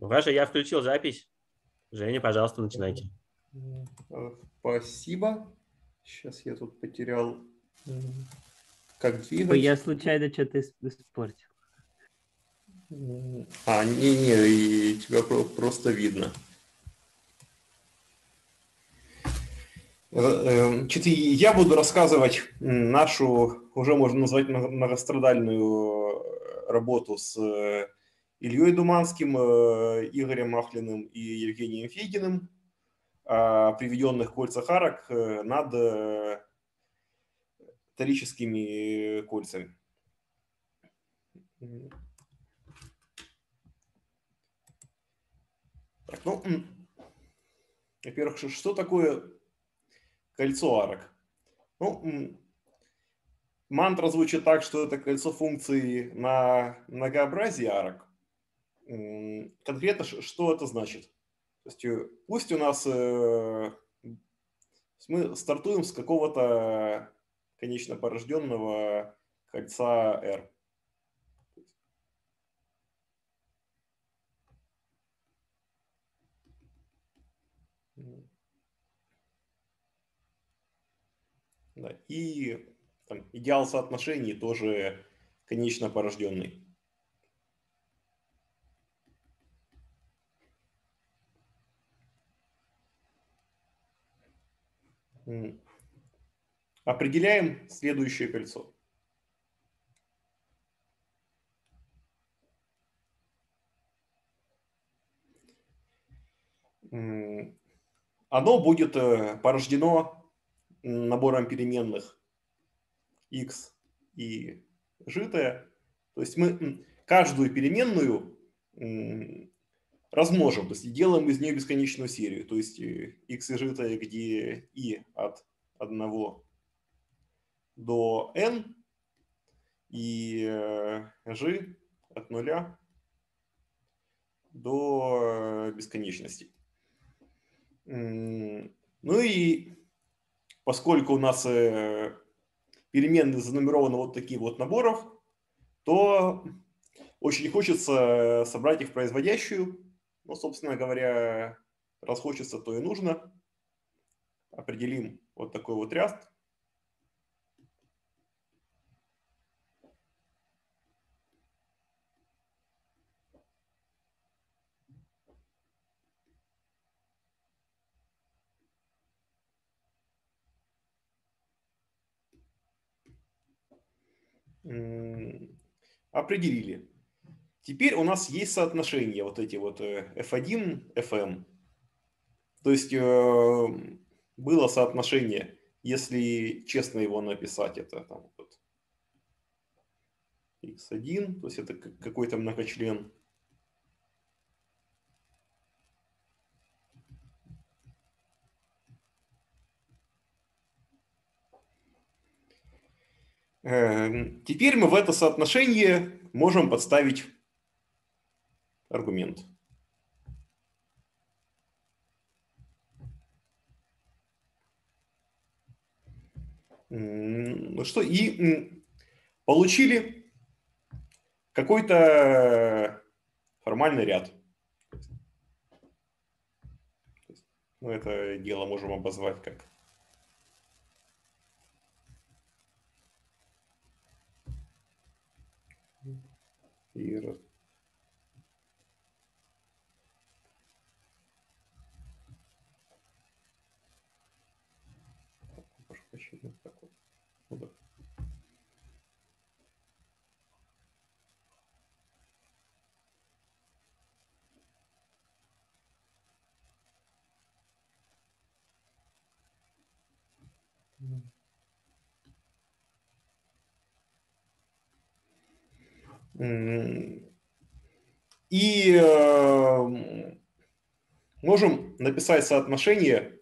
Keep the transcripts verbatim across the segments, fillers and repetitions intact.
Ваша, я включил запись. Женя, пожалуйста, начинайте. Спасибо. Сейчас я тут потерял, как двигать. Ой, я случайно что-то испортил. А, не-не, и тебя просто видно. Значит, я буду рассказывать нашу, уже можно назвать многострадальную работу с Ильей Думанским, Игорем Махлиным и Евгением Фегиным о приведенных кольцах арок над торическими кольцами. Так, ну, во-первых, что такое кольцо арок? Ну, мантра звучит так, что это кольцо функций на многообразие арок. Конкретно, что это значит? То есть, пусть у нас мы стартуем с какого-то конечно порожденного кольца R. Да, и там, идеал соотношений тоже конечно порожденный. Определяем следующее кольцо. Оно будет порождено набором переменных x и житое. То есть мы каждую переменную размножим, то есть делаем из нее бесконечную серию. То есть x и житое, где и от одного до n, и g от нуля до бесконечности. Ну и поскольку у нас переменные занумерованы вот таких вот наборов, то очень хочется собрать их в производящую. Ну, собственно говоря, раз хочется, то и нужно. Определим вот такой вот ряд. Определили. Теперь у нас есть соотношения вот эти вот эф один, эф эм. То есть было соотношение, если честно его написать, это там вот икс один, то есть это какой-то многочлен. Теперь мы в это соотношение можем подставить аргумент. Ну что, и получили какой-то формальный ряд. Мы это дело можем обозвать как и И э, можем написать соотношение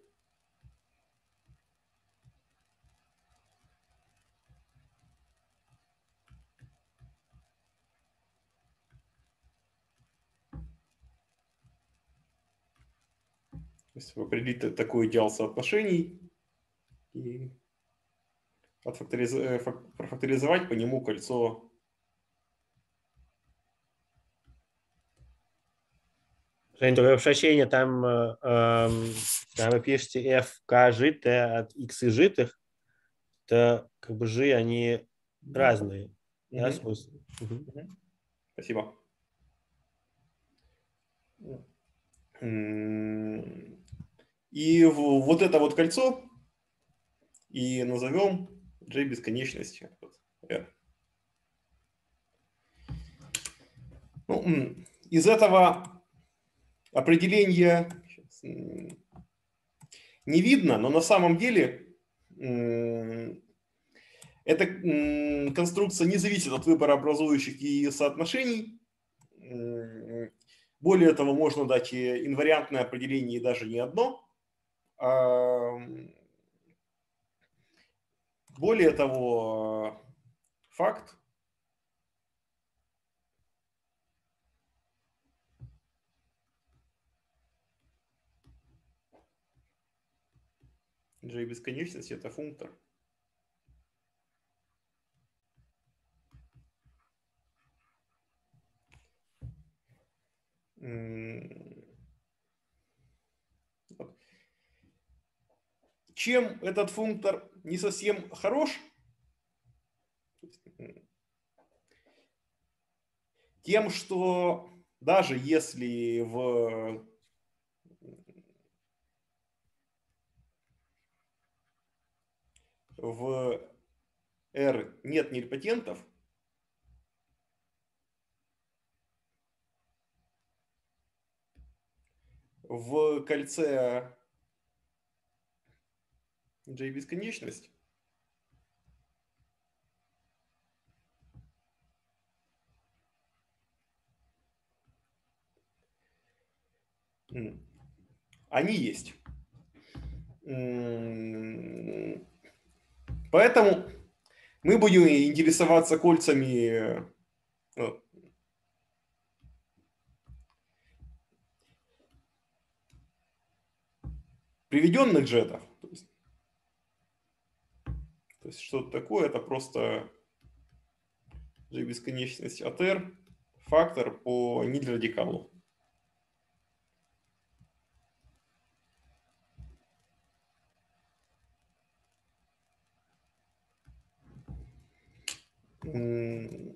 то есть определить такой идеал соотношений и отфакториз... профакторизовать по нему кольцо Жень, только обращение там, э, эм, там вы пишете f k житое от x житых, то как бы жи, они разные. Да, Мгм. смысл? Мгм. Мгм. Спасибо. М, И в- вот это вот кольцо и назовем J бесконечностью. Вот, R. Ну, м, из этого определения щас, м, не видно, но на самом деле м, эта м, конструкция не зависит от выбора образующих и соотношений. М, Более того, можно дать и инвариантное определение, и даже не одно. А, м, Более того, факт, J бесконечности это функтор. М, вот. Чем этот функтор не совсем хорош, тем, что даже если в в R нет нильпотентов, в кольце J бесконечность м, они есть. М, Поэтому мы будем интересоваться кольцами э, приведенных джетов. То есть, то есть что-то такое, это просто J бесконечность от R, фактор по ниль-радикалу. М,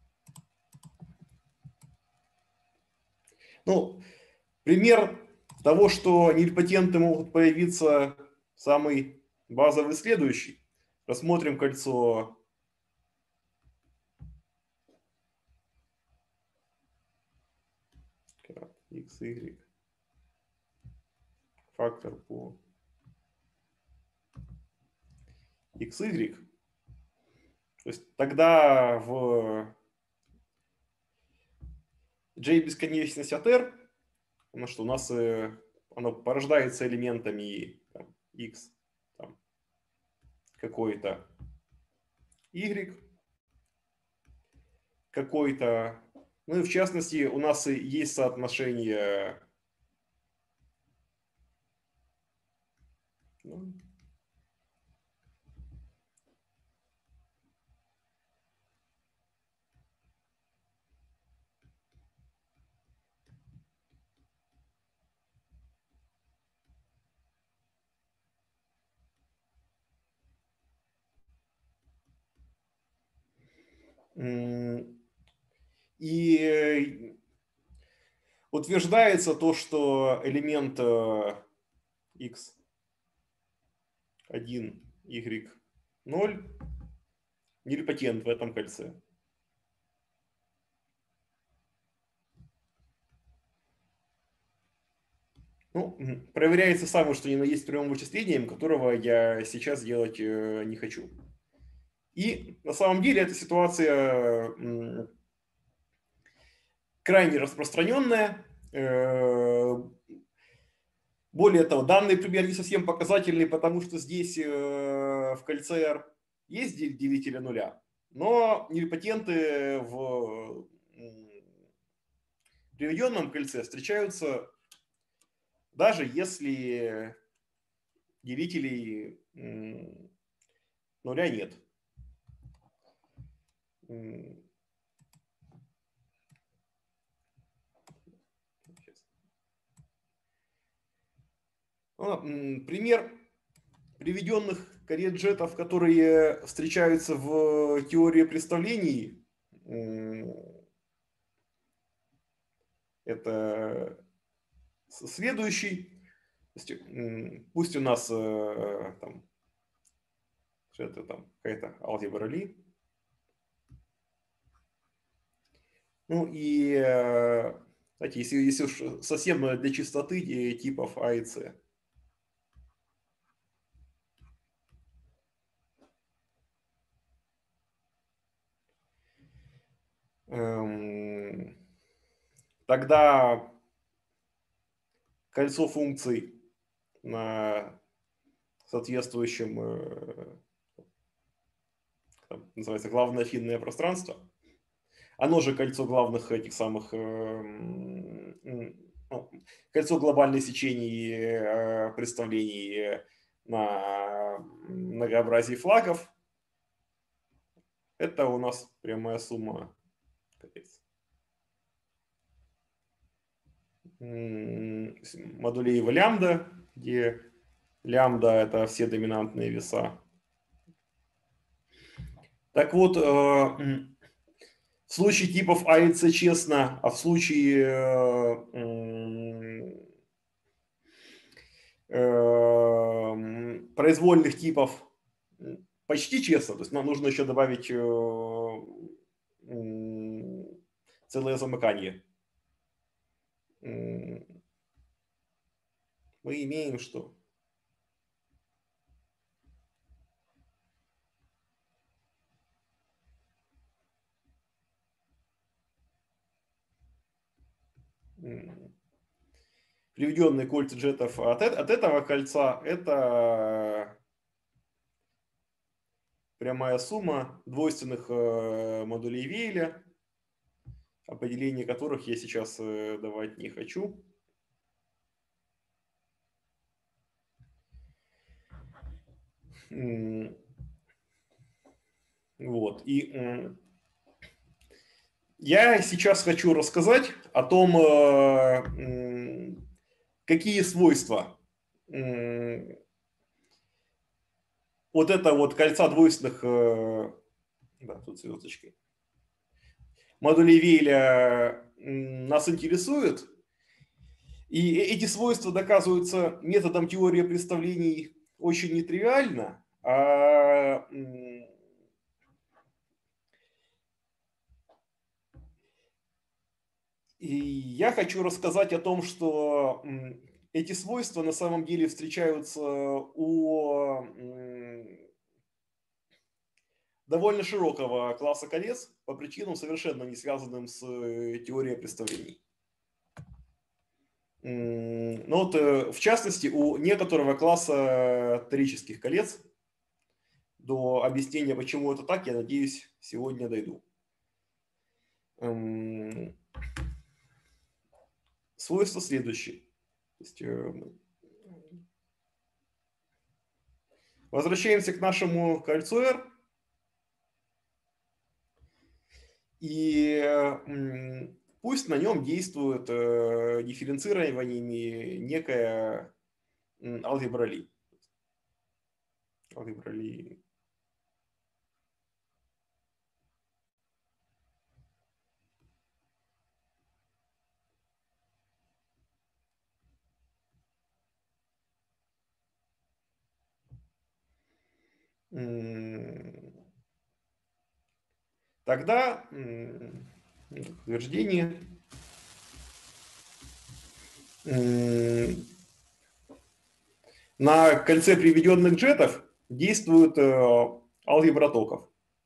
Ну, пример того, что нильпотенты могут появиться, самый базовый следующий. Рассмотрим кольцо x, y, фактор по x, y. То есть тогда в J бесконечность от R, потому что у нас э, оно порождается элементами там, x, там, какой-то y, какой-то, ну и в частности у нас и есть соотношение, ну, м, и э, утверждается то, что элемент э, x один, y ноль нильпотент в этом кольце. Ну, м, проверяется самое, что ни на есть прямым вычислением, которого я сейчас делать э, не хочу. И на самом деле эта ситуация м, крайне распространенная. Э, Более того, данный пример не совсем показательный, потому что здесь э, в кольце R есть дел- делители нуля, но нильпотенты в м, приведенном кольце встречаются даже если делителей м, нуля нет. М, Сейчас. Пример приведенных карет-джетов, которые встречаются в теории представлений, это следующий. Пусть у нас там, это там какая-то алгебра Ли. Ну и, кстати, если, если уж совсем для чистоты типов А и С. Эм, тогда кольцо функций на соответствующем, там, называется, главное финное пространство. Оно же кольцо главных этих самых, ну, кольцо глобальных сечений представлений на многообразии флагов. Это у нас прямая сумма модулей в лямбда, где лямбда – это все доминантные веса. Так вот, в случае типов А и С честно, а в случае произвольных типов почти честно. То есть нам нужно еще добавить целое замыкание. Мы имеем что? Приведенные кольца джетов от, от этого кольца — это прямая сумма двойственных модулей Вейля, определение которых я сейчас давать не хочу. Вот. И я сейчас хочу рассказать о том, какие свойства вот это вот кольца двойственных, да, тут звездочкой, модулей Вейля нас интересуют. И эти свойства доказываются методом теории представлений очень нетривиально, а и я хочу рассказать о том, что эти свойства на самом деле встречаются у довольно широкого класса колец по причинам, совершенно не связанным с теорией представлений. Но вот, в частности, у некоторого класса торических колец, до объяснения, почему это так, я надеюсь, сегодня дойду. Свойство следующее. То есть, возвращаемся к нашему кольцу R. И пусть на нем действует дифференцированиями некая алгебра Ли. Алгебра Ли. Тогда утверждение на кольце приведенных джетов действует алгебра токов.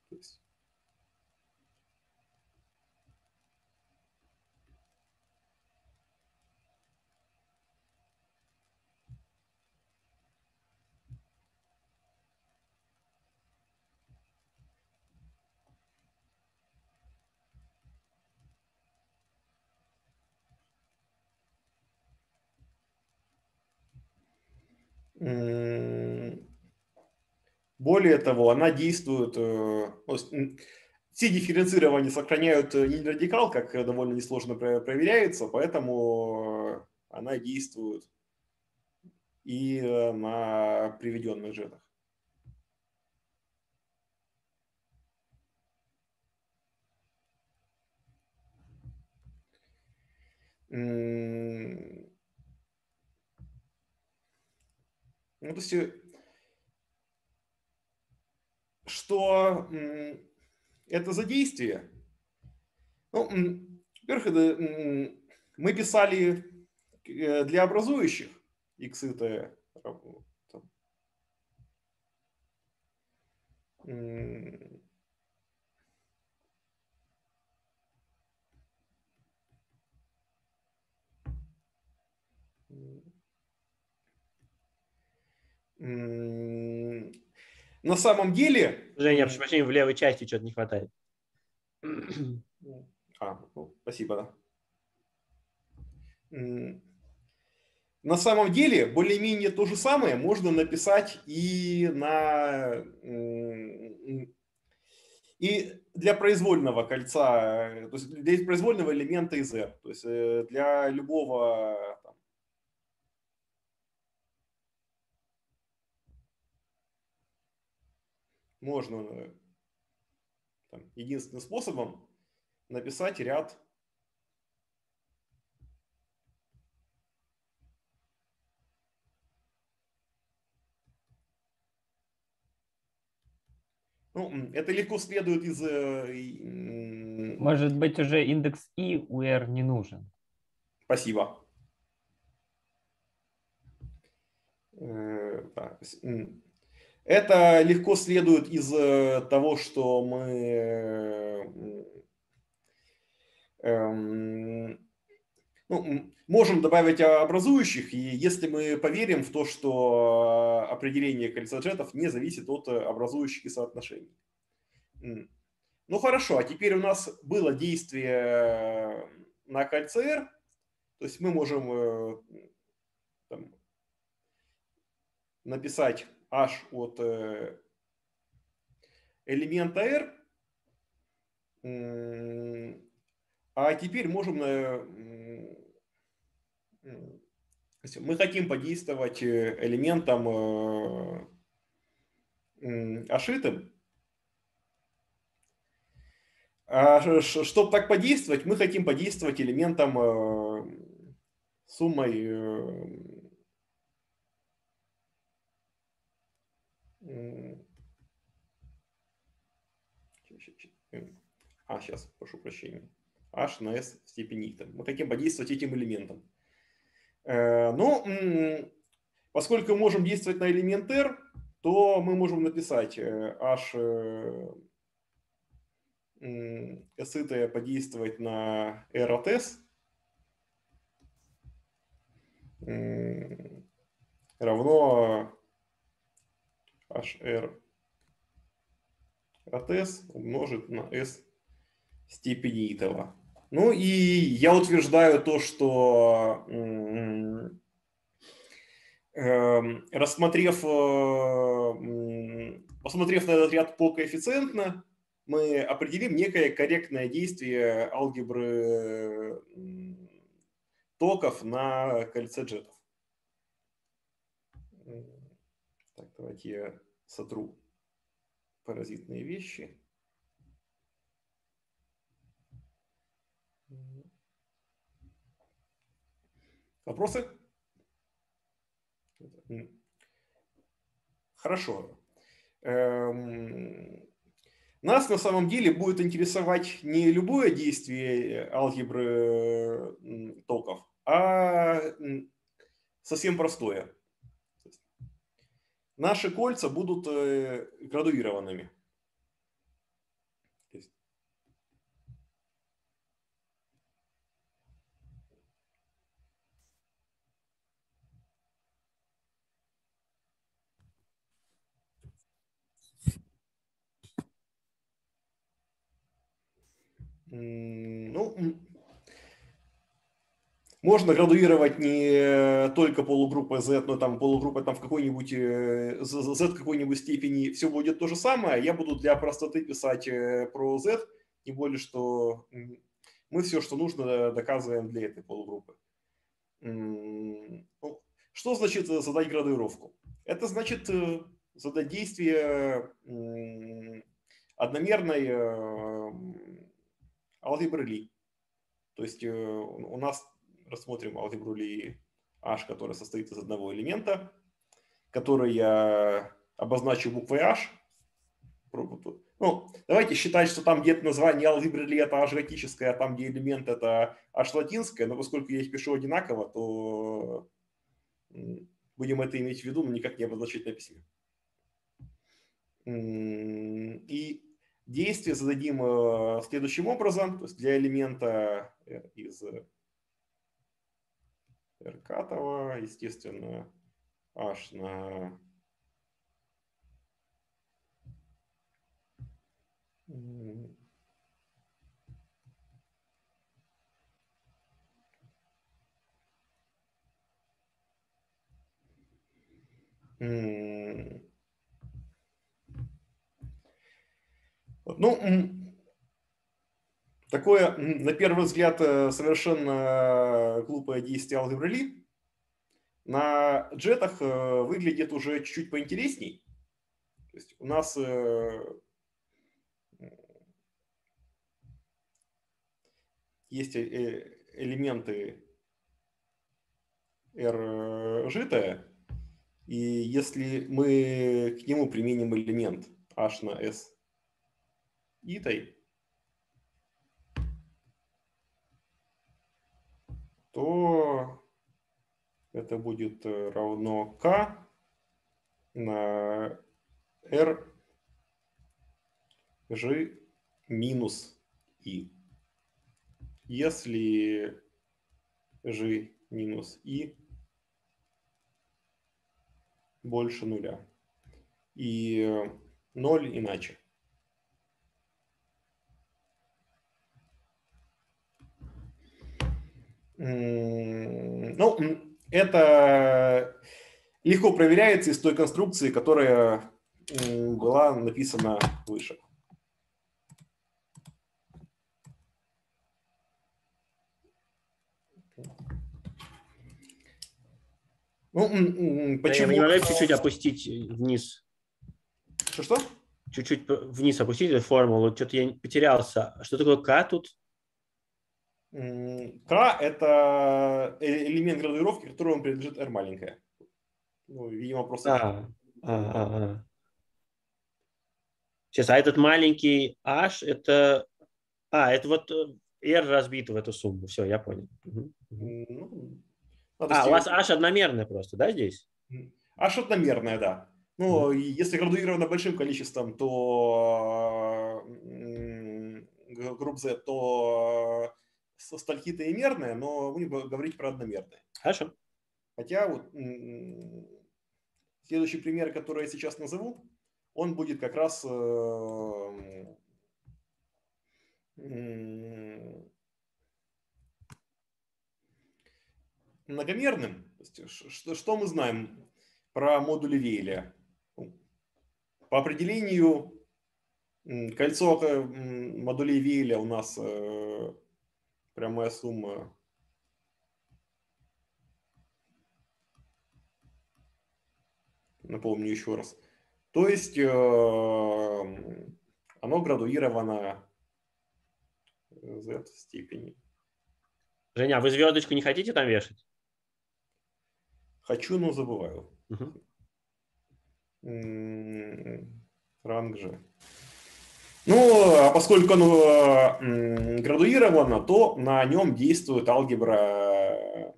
Более того, она действует, все дифференцирования сохраняют не радикал, как довольно несложно проверяется, поэтому она действует и на приведенных джетах. Ну, то есть, что это за действие? Ну, во-первых, это, мы писали для образующих x это на самом деле... Женя, прошу прощения, в левой части что-то не хватает. А, ну, спасибо. На самом деле, более-менее то же самое можно написать и на... И для произвольного кольца, то есть для произвольного элемента из R. То есть для любого... Там, можно там, единственным способом написать ряд ну, это легко следует из... Может быть, уже индекс I у R не нужен. Спасибо. Это легко следует из того, что мы ну, можем добавить образующих, и если мы поверим в то, что определение кольца джетов не зависит от образующих и соотношений. Ну хорошо, а теперь у нас было действие на кольце R, то есть мы можем там, написать h от элемента R, а теперь можем, мы хотим подействовать элементом ашитым. А чтобы так подействовать, мы хотим подействовать элементом суммой а, сейчас, прошу прощения, h на s в степени там. Мы хотим подействовать этим элементом. Но поскольку мы можем действовать на элемент R, то мы можем написать h s подействовать на r от s равно hr от s умножить на s степени этого. Ну и я утверждаю то, что рассмотрев, посмотрев на этот ряд покоэффициентно, мы определим некое корректное действие алгебры токов на кольце джетов. Так, давайте я сотру паразитные вещи. Вопросы? Хорошо. Нас на самом деле будет интересовать не любое действие алгебры токов, а совсем простое. Наши кольца будут градуированными. Ну, можно градуировать не только полугруппы Z, но там полугруппа там в какой-нибудь Z какой-нибудь степени все будет то же самое. Я буду для простоты писать про Z, тем более, что мы все, что нужно, доказываем для этой полугруппы. Что значит задать градуировку? Это значит задать действие одномерной алгебры Ли. То есть у нас рассмотрим алгебру Ли H, которая состоит из одного элемента, который я обозначу буквой H. Ну, давайте считать, что там где-то название алгебры Ли это H готическое, а там, где элемент это H латинское, но поскольку я их пишу одинаково, то будем это иметь в виду, но никак не обозначить на письме. И действие зададим следующим образом. То есть для элемента из R катого, естественно, H на Ну, такое, на первый взгляд, совершенно глупое действие алгебры Ли на джетах выглядит уже чуть-чуть поинтересней. То есть у нас есть элементы R житое, и если мы к нему применим элемент H на S итой, то это будет равно K на R G минус I. Если G минус I больше нуля. И ноль иначе. Ну, это легко проверяется из той конструкции, которая была написана выше. Ну, почему... Я не могу чуть-чуть опустить вниз. Что-что? Чуть-чуть вниз опустить эту формулу. Что-то я потерялся. Что такое К тут? К – это элемент градуировки, которому принадлежит R маленькая. Ну, видимо, просто... А, а, а, а. Сейчас, а этот маленький H, это... А, это вот R разбито в эту сумму. Все, я понял. Угу. Ну, а, у вас H одномерное просто, да, здесь? H одномерное, да. Ну, mm-hmm. если градуировано большим количеством, то групп Z, то сталькитоимерное, но будем говорить про одномерное. Хорошо. Хотя вот следующий пример, который я сейчас назову, он будет как раз многомерным. Что, что мы знаем про модули Вейля? По определению кольцо модулей Вейля у нас прямая сумма напомню еще раз. То есть оно градуировано z в степени. Женя, а вы звездочку не хотите там вешать? Хочу, но забываю. Угу. Ранг же. Ну, а поскольку оно градуировано, то на нем действует алгебра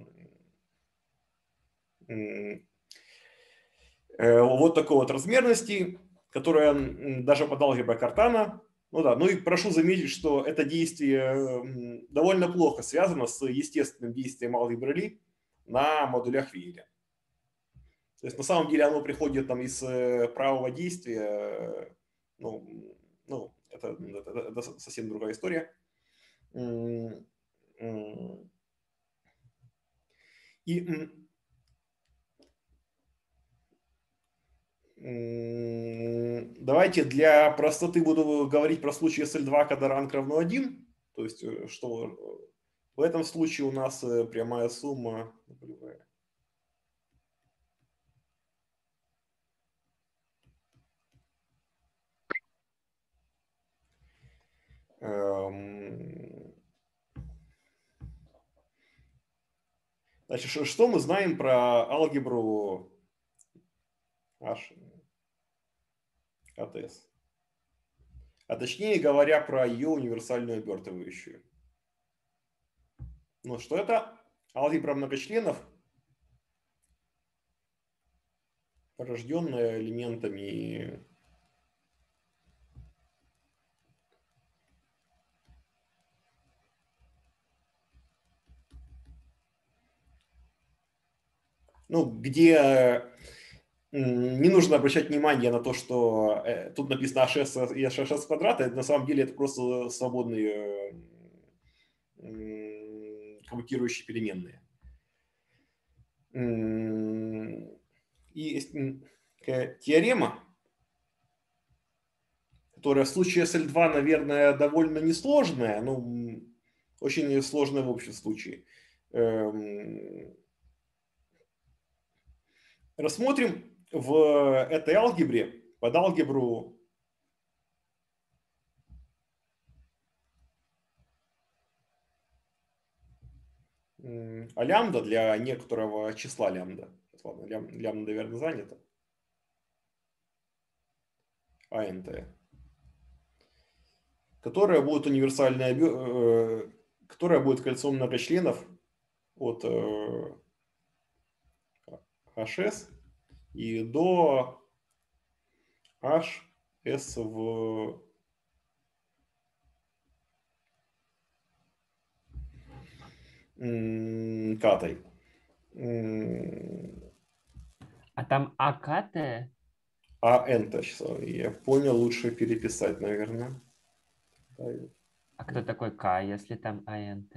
вот такой вот размерности, которая даже под алгеброй Картана. Ну да, ну и прошу заметить, что это действие довольно плохо связано с естественным действием алгебры Ли на модулях Вейля. То есть на самом деле оно приходит там из правого действия. Ну, ну это, это, это совсем другая история. И давайте для простоты буду говорить про случай эс эл два, когда ранг равно один. То есть, что в этом случае у нас прямая сумма Эм, Значит, что мы знаем про алгебру H, АТС? А точнее говоря, про ее универсальную обертывающую. Ну, что это? Алгебра многочленов, порожденная элементами ну, где не нужно обращать внимание на то, что э, тут написано эйч эс и эйч эс квадрат, это на самом деле это просто свободные э, коммутирующие переменные. И есть такая теорема, которая в случае эс эл два, наверное, довольно несложная, но очень сложная в общем случае. Рассмотрим в этой алгебре, под алгебру а лямбда для некоторого числа лямбда. Ладно, лям, лямбда, наверное, занято. АНТ. Которая будет универсальная, э, которая будет кольцом многочленов от э, эйч эс и до эйч эс в м, катой. А там АКТ? АНТ. Я понял, лучше переписать, наверное. А кто такой К, если там АНТ?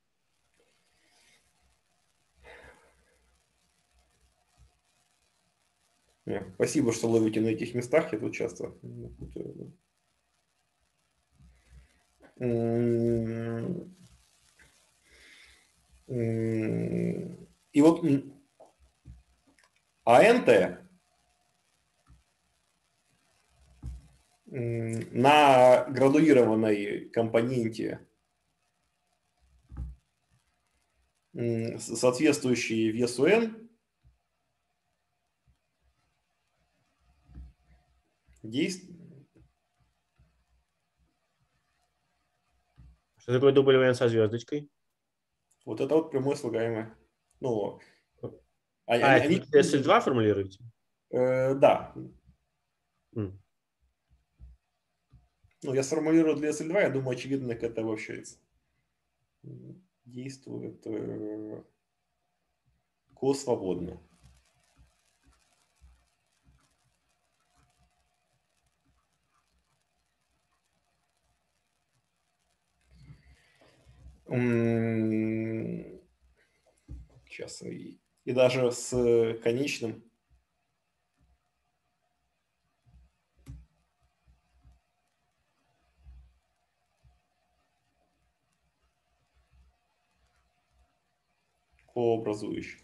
Спасибо, что ловите на этих местах, я тут часто. И вот АНТ на градуированной компоненте, соответствующей весу n, действует. Что такое W со звездочкой? Вот это вот прямое слагаемое. Ну, а, они, это они, эс эл два формулируете? Э, да. Mm. Ну, я сформулирую для эс эл два, я думаю, очевидно, как это обобщается. Действует э, ко-свободно. Сейчас. И, и даже с конечным кообразующих.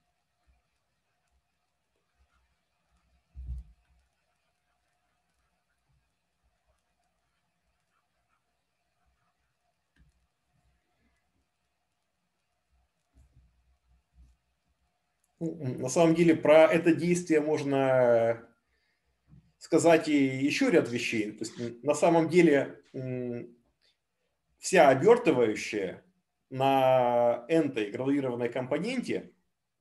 На самом деле про это действие можно сказать и еще ряд вещей. То есть, на самом деле вся обертывающая на n-той градуированной компоненте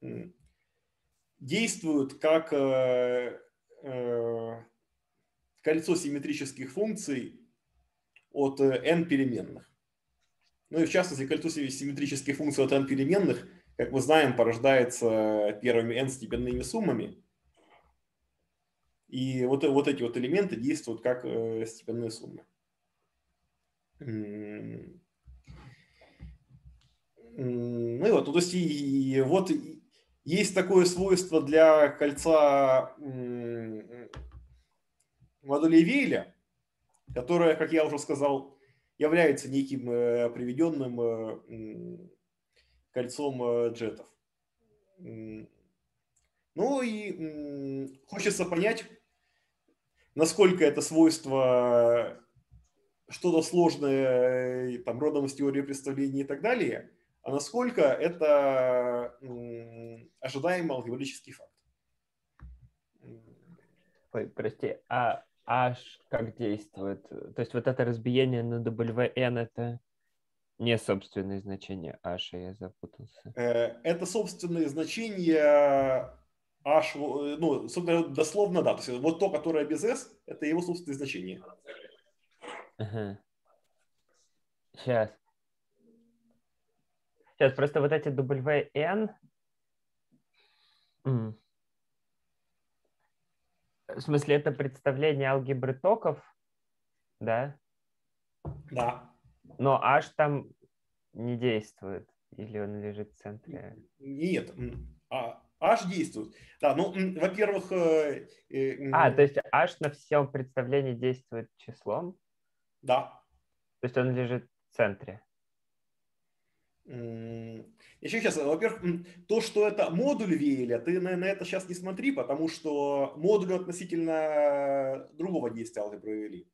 действует как э, э, кольцо симметрических функций от n переменных. Ну и в частности, кольцо симметрических функций от n переменных, как мы знаем, порождается первыми n-степенными суммами. И вот, вот эти вот элементы действуют как э, степенные суммы. Ну и вот, ну, то есть и, и вот есть такое свойство для кольца модулей Вейля, которое, как я уже сказал, является неким э, приведенным э, кольцом э, джетов. Ну и э, хочется понять, насколько это свойство что-то сложное, э, там, родом из теории представлений и так далее, а насколько это м, ожидаемый алгебраический факт. Ой, прости, а H как действует? То есть вот это разбиение на дабл ю эн это не собственное значение H, я запутался. Э, Это собственные значения h, э, ну, собственно, дословно, да. То есть вот то, которое без s, это его собственные значения. Ага. Сейчас. Сейчас, просто вот эти дабл ю эн... м, В смысле, это представление алгебры токов, да? Да. Но H там не действует. Или он лежит в центре? Нет, м, а h действует. Да, ну, м, во-первых, э, э, А, то м, есть H на всем представлении действует числом? да. То есть он лежит в центре? М, Еще сейчас, во-первых, м, то, что это модуль Вейля, ты на, на это сейчас не смотри, потому что модуль относительно другого действия алгебры Вейли.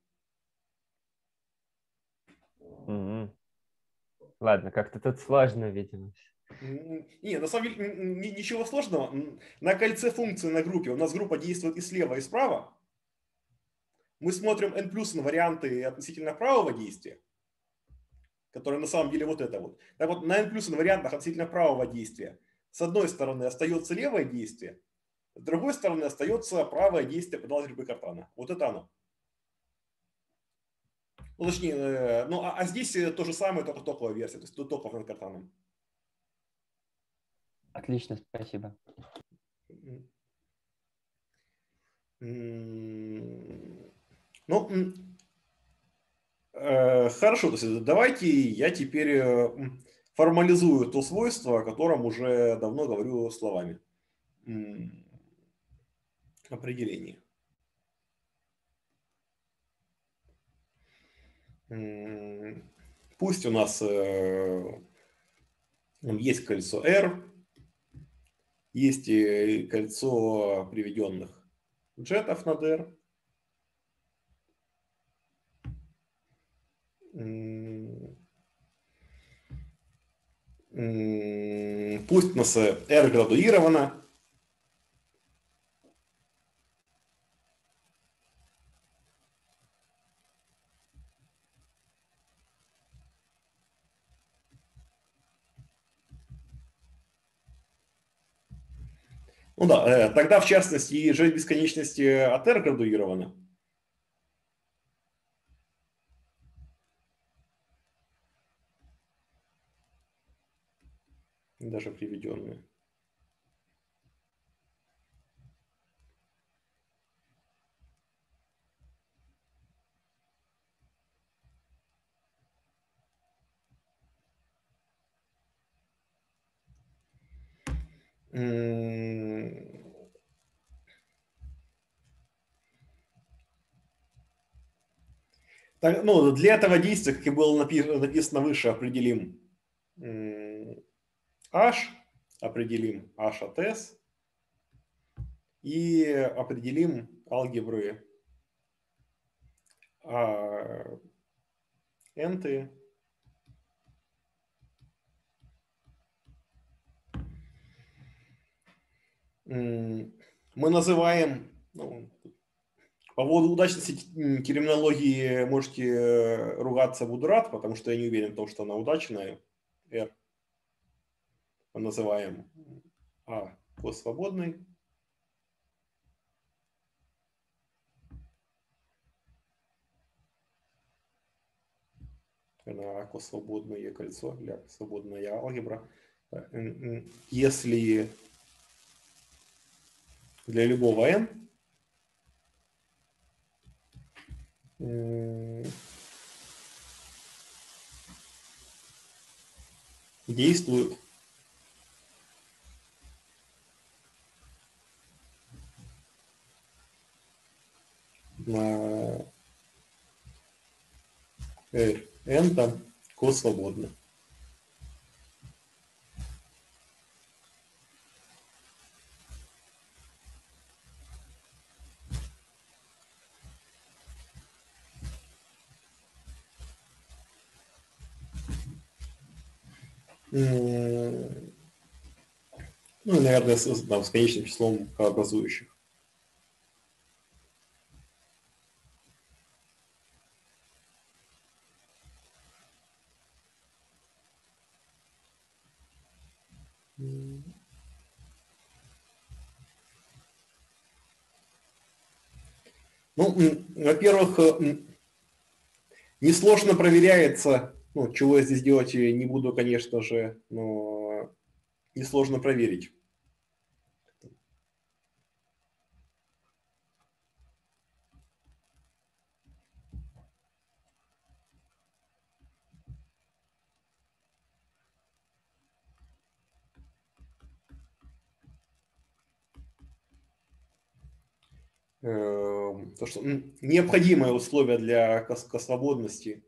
Мгм. Ладно, как-то тут сложно, видимо. М, Не, на самом деле м, ни- ничего сложного. М, На кольце функции на группе у нас группа действует и слева, и справа. Мы смотрим n плюс варианты относительно правого действия, которые на самом деле вот это вот. Так вот, на n плюс вариантах относительно правого действия с одной стороны остается левое действие, с другой стороны остается правое действие под алгеброй Картана. Вот это оно. Ну, точнее, э, ну, а, а здесь э, то же самое, только токовая версия, то есть тут токов над Картаном. Отлично, спасибо. М, м, Ну, м, Э, Хорошо, то есть давайте я теперь э, м, формализую то свойство, о котором уже давно говорю словами. М, Определение. М, Пусть у нас э, есть кольцо R, есть и кольцо приведенных джетов над R. М, м, Пусть у нас э, R градуировано. Ну да, э, тогда в частности и G бесконечности от R градуировано. Даже приведенные. М, Так, ну, для этого действия, как и было напи- написано выше, определим м, h, определим h от s и определим алгебры а, энты. М, Мы называем, ну, по поводу удачности м, терминологии можете э, ругаться, буду рад, потому что я не уверен в том, что она удачная. R мы называем А кос свободный, на кос свободное кольцо, ля свободная алгебра. Э, м, м, Если для любого n м, действует на n там кос свободно. М, Ну, наверное, с, с- там, с конечным числом К-образующих. М, Ну, м, во-первых, э, м, несложно проверяется, ну, чего я здесь делать э, не буду, конечно же, но несложно проверить. Эм, То, что м, необходимое условие для кос- косвободности.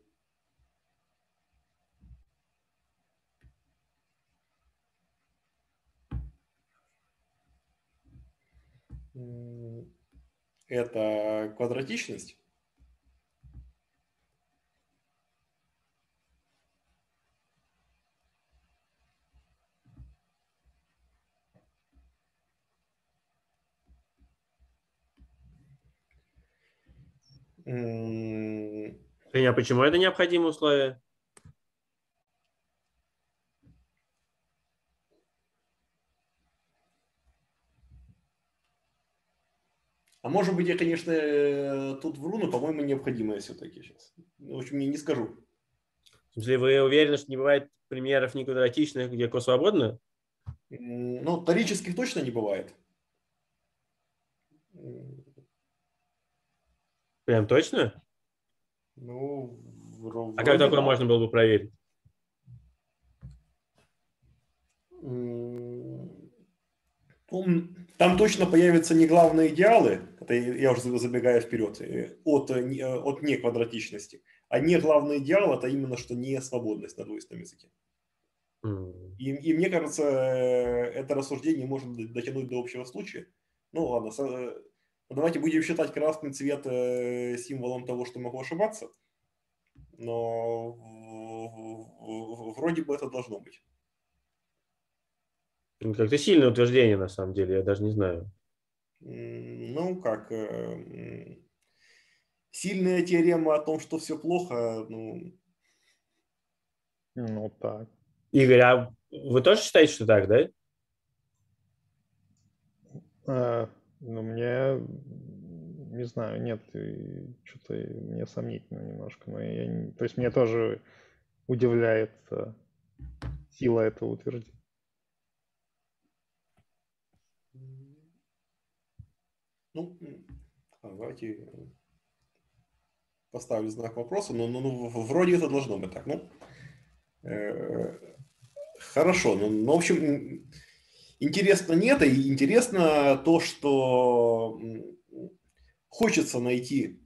М, Это квадратичность. М, Женя, а почему это необходимое условие? А может быть, я, конечно, э, тут вру, но, по-моему, необходимое все-таки сейчас. В общем, я не скажу. В смысле, вы уверены, что не бывает примеров неквадратичных, где свободно? М, Ну, торических точно не бывает. М, Прям точно? Ну, вро- А как вроде такое да. можно было бы проверить? М, ну, м, Там точно появятся не главные идеалы, это я я уже за- забегаю вперед, э, от, э, не- э, от неквадратичности. А не главный идеал это именно что не свободность на двоичном языке. М. И, и мне кажется, э, это рассуждение можно д- дотянуть до общего случая. Ну ладно, со- э, давайте будем считать красный цвет э, символом того, что могу ошибаться, но в- в- в- вроде бы это должно быть. Ну, как-то сильное утверждение, на самом деле, я даже не знаю. М, Ну, как э, м, сильная теорема о том, что все плохо, ну, Ну так. Игорь, а вы тоже считаете, что так, да? А, ну, мне, м, не знаю, нет, что-то мне сомнительно немножко. Но я не- то есть мне тоже удивляет а, сила этого утверждения. ну, м, давайте поставлю знак вопроса, но ну, ну, в- вроде это должно быть так. Ну, э, хорошо, ну, ну, в общем, м, интересно не это, и интересно то, что м, хочется найти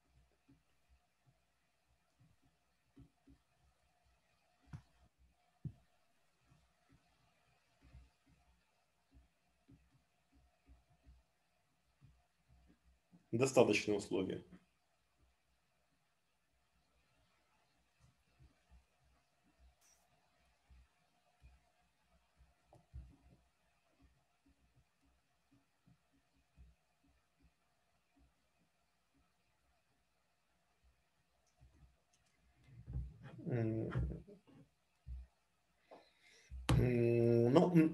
достаточные условия. М, м, Ну, м,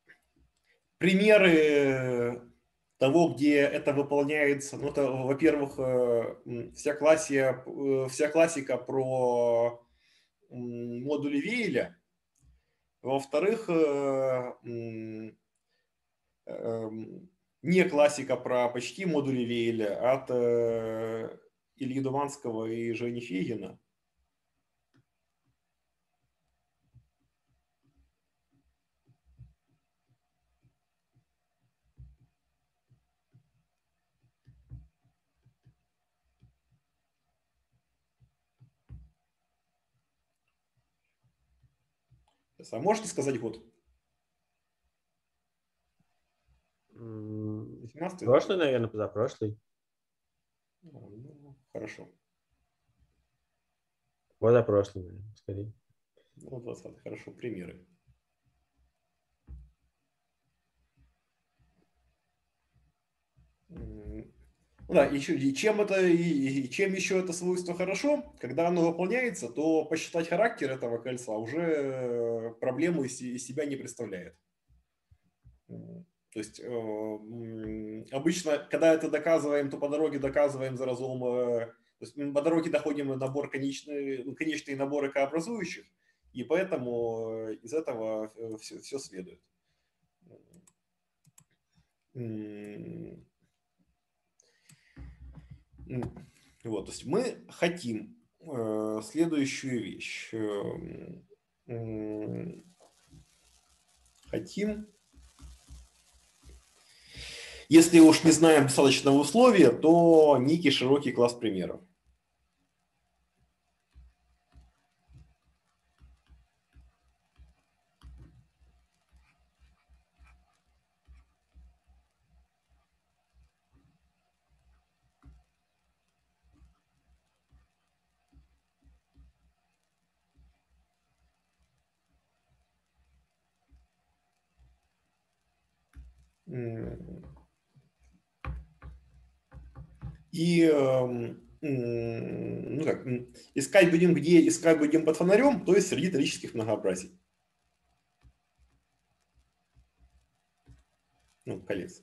примеры того, где это выполняется, ну, это, во-первых, э, м, вся классия, э, вся классика про м, модули Вейля. Во-вторых, э, м, эм, не классика про почти модули Вейля от э, Ильи Думанского и Жени Фегина. А можете сказать год? М, восемнадцатый, да? Прошлый, наверное, позапрошлый. Ну, хорошо. Позапрошлый, наверное, скорее. Ну, двадцать, хорошо, примеры. Ну да, еще, и чем это, и, и чем еще это свойство хорошо, когда оно выполняется, то посчитать характер этого кольца уже проблему из из себя не представляет. То есть э, обычно, когда это доказываем, то по дороге доказываем заразом, э, то есть по дороге доходим в набор конечные, конечные наборы К-образующих, и поэтому из этого все, все следует. Вот, то есть мы хотим э, следующую вещь. Э, хотим, если уж не знаем достаточного условия, то некий широкий класс примеров. И ну как, искать будем где, искать будем под фонарем, то есть среди торических многообразий. Ну, колец.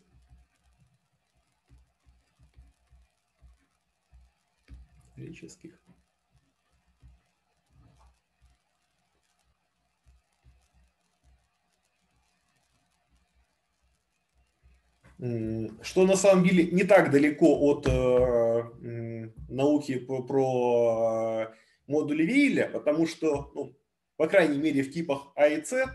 Торических. Что на самом деле не так далеко от э, науки по, про модули Вейля, потому что, ну, по крайней мере, в типах А и С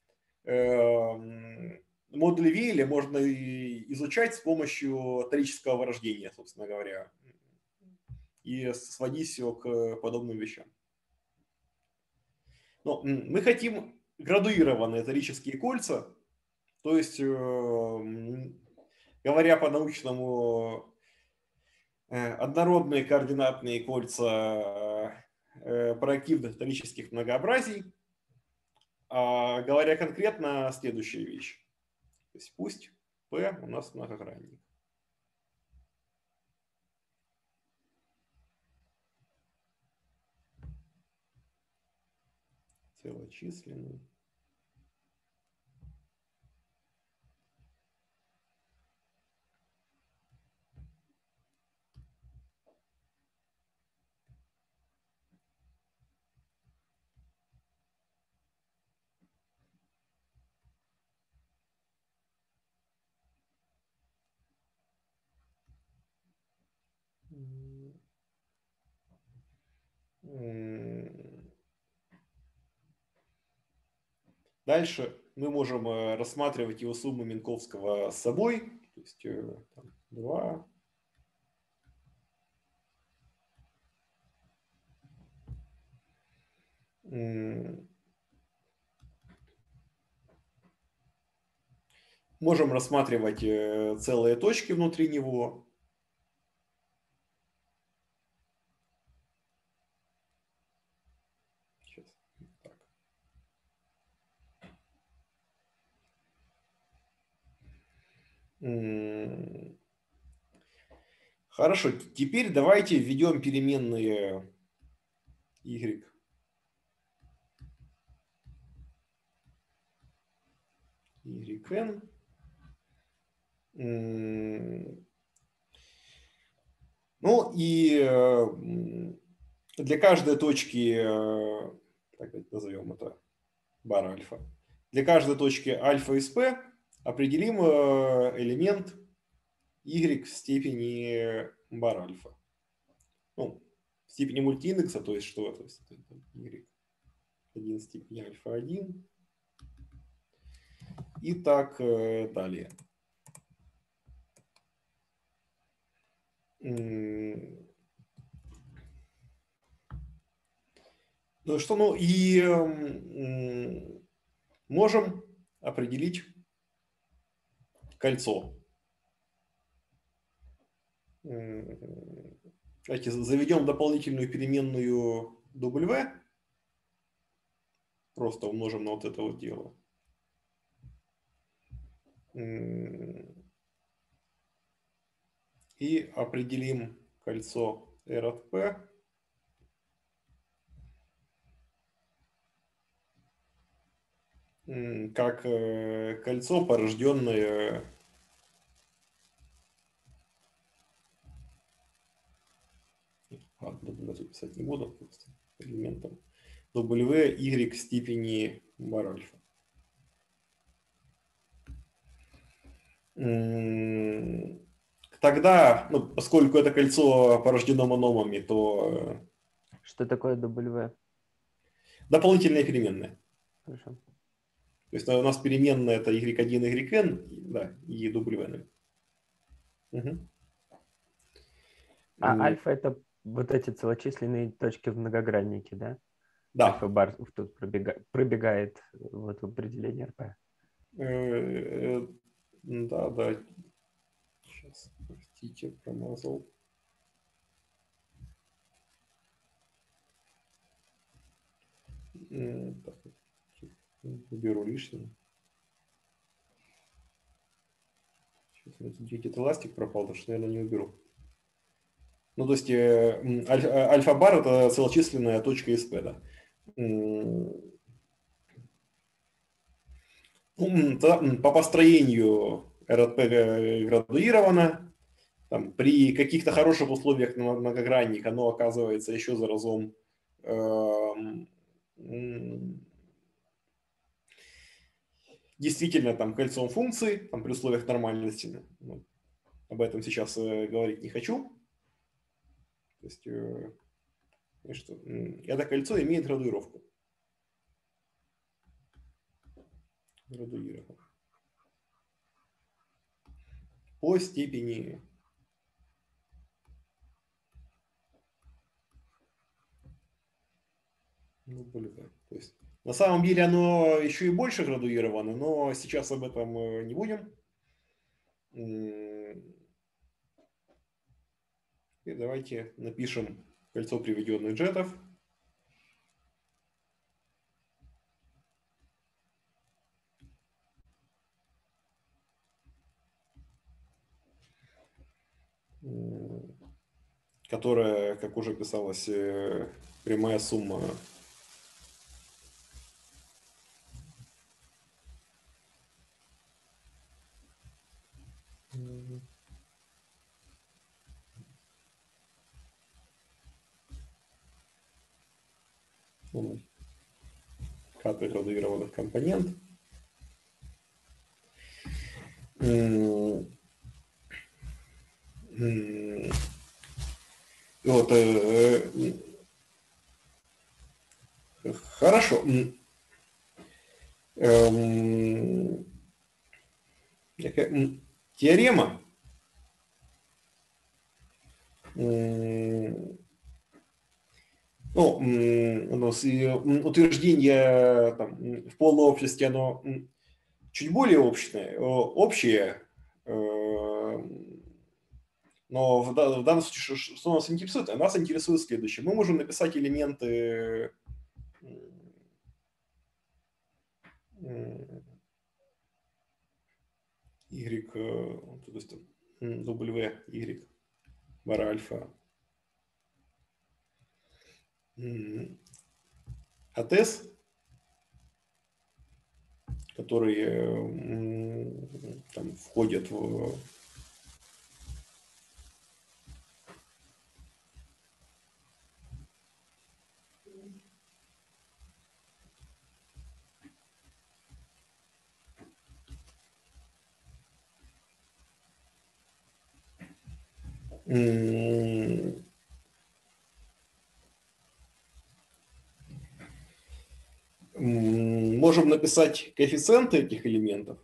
э, модули Вейля можно изучать с помощью торического вырождения, собственно говоря, и сводить все к подобным вещам. Но мы хотим градуированные торические кольца, то есть, э, говоря по-научному, однородные координатные кольца проективных торических многообразий. А говоря конкретно, следующая вещь. То есть пусть P у нас многогранник. Целочисленный. Дальше мы можем рассматривать его сумму Минковского с собой. То есть там, два. Можем рассматривать целые точки внутри него. Хорошо, теперь давайте введем переменные y. yn. Ну и для каждой точки, так назовем это бар альфа, для каждой точки альфа из p определим элемент y в степени бар альфа. Ну, в степени мультииндекса, то есть что? То есть y один в степени альфа один. И так далее. Ну что, ну и можем определить кольцо. Давайте заведем дополнительную переменную W. Просто умножим на вот это вот дело. И определим кольцо R от P как кольцо, порожденное ладно, даже писать не буду, просто элементом W, Y степени бар альфа. Тогда, ну, поскольку это кольцо порождено мономами, то... Что такое W? Дополнительная переменная. Хорошо. То есть у нас переменная это y один, yn, да, и W. Угу. А альфа это вот эти целочисленные точки в многограннике, да? Да. Альфа-бар тут пробегает, пробегает вот в определение эр пэ. Да, да. Сейчас, простите, промазал. Так, уберу лишнее. Сейчас у меня тут где-то эластик пропал, так что, наверное, не уберу. Ну, то есть аль- альфа-бар это целочисленная точка эс пи, да. По построению эр от пи градуировано. Там, при каких-то хороших условиях на многогранник оно оказывается еще заразом эм, действительно там кольцом функций, там, при условиях нормальности. Ну, об этом сейчас э, говорить не хочу. То есть, э, что, это кольцо имеет градуировку. Градуировано. По степени ну, блин, то есть, на самом деле оно еще и больше градуировано, но сейчас об этом не будем. И давайте напишем кольцо приведенных джетов. Которая, как уже писалось, прямая сумма k градуированных компонент. Вот, э, э, хорошо. Эм, теорема ну, у нас утверждение там, в полной общности, оно чуть более общее, общее но в, в данном случае, что нас интересует? А нас интересует следующее. Мы можем написать элементы y, то есть w, y, бар альфа, от s, которые там входят в можем написать коэффициенты этих элементов.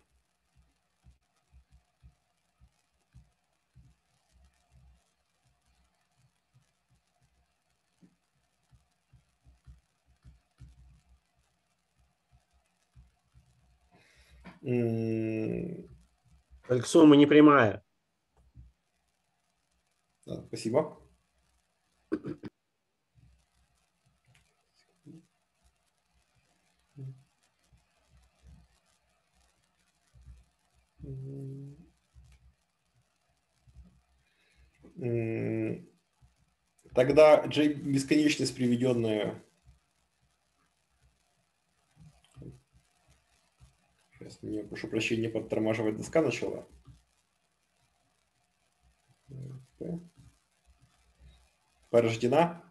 Только сумма не прямая. Да, спасибо. Тогда J бесконечность, приведенная... Сейчас мне, прошу прощения, подтормаживать доска начала. Порождена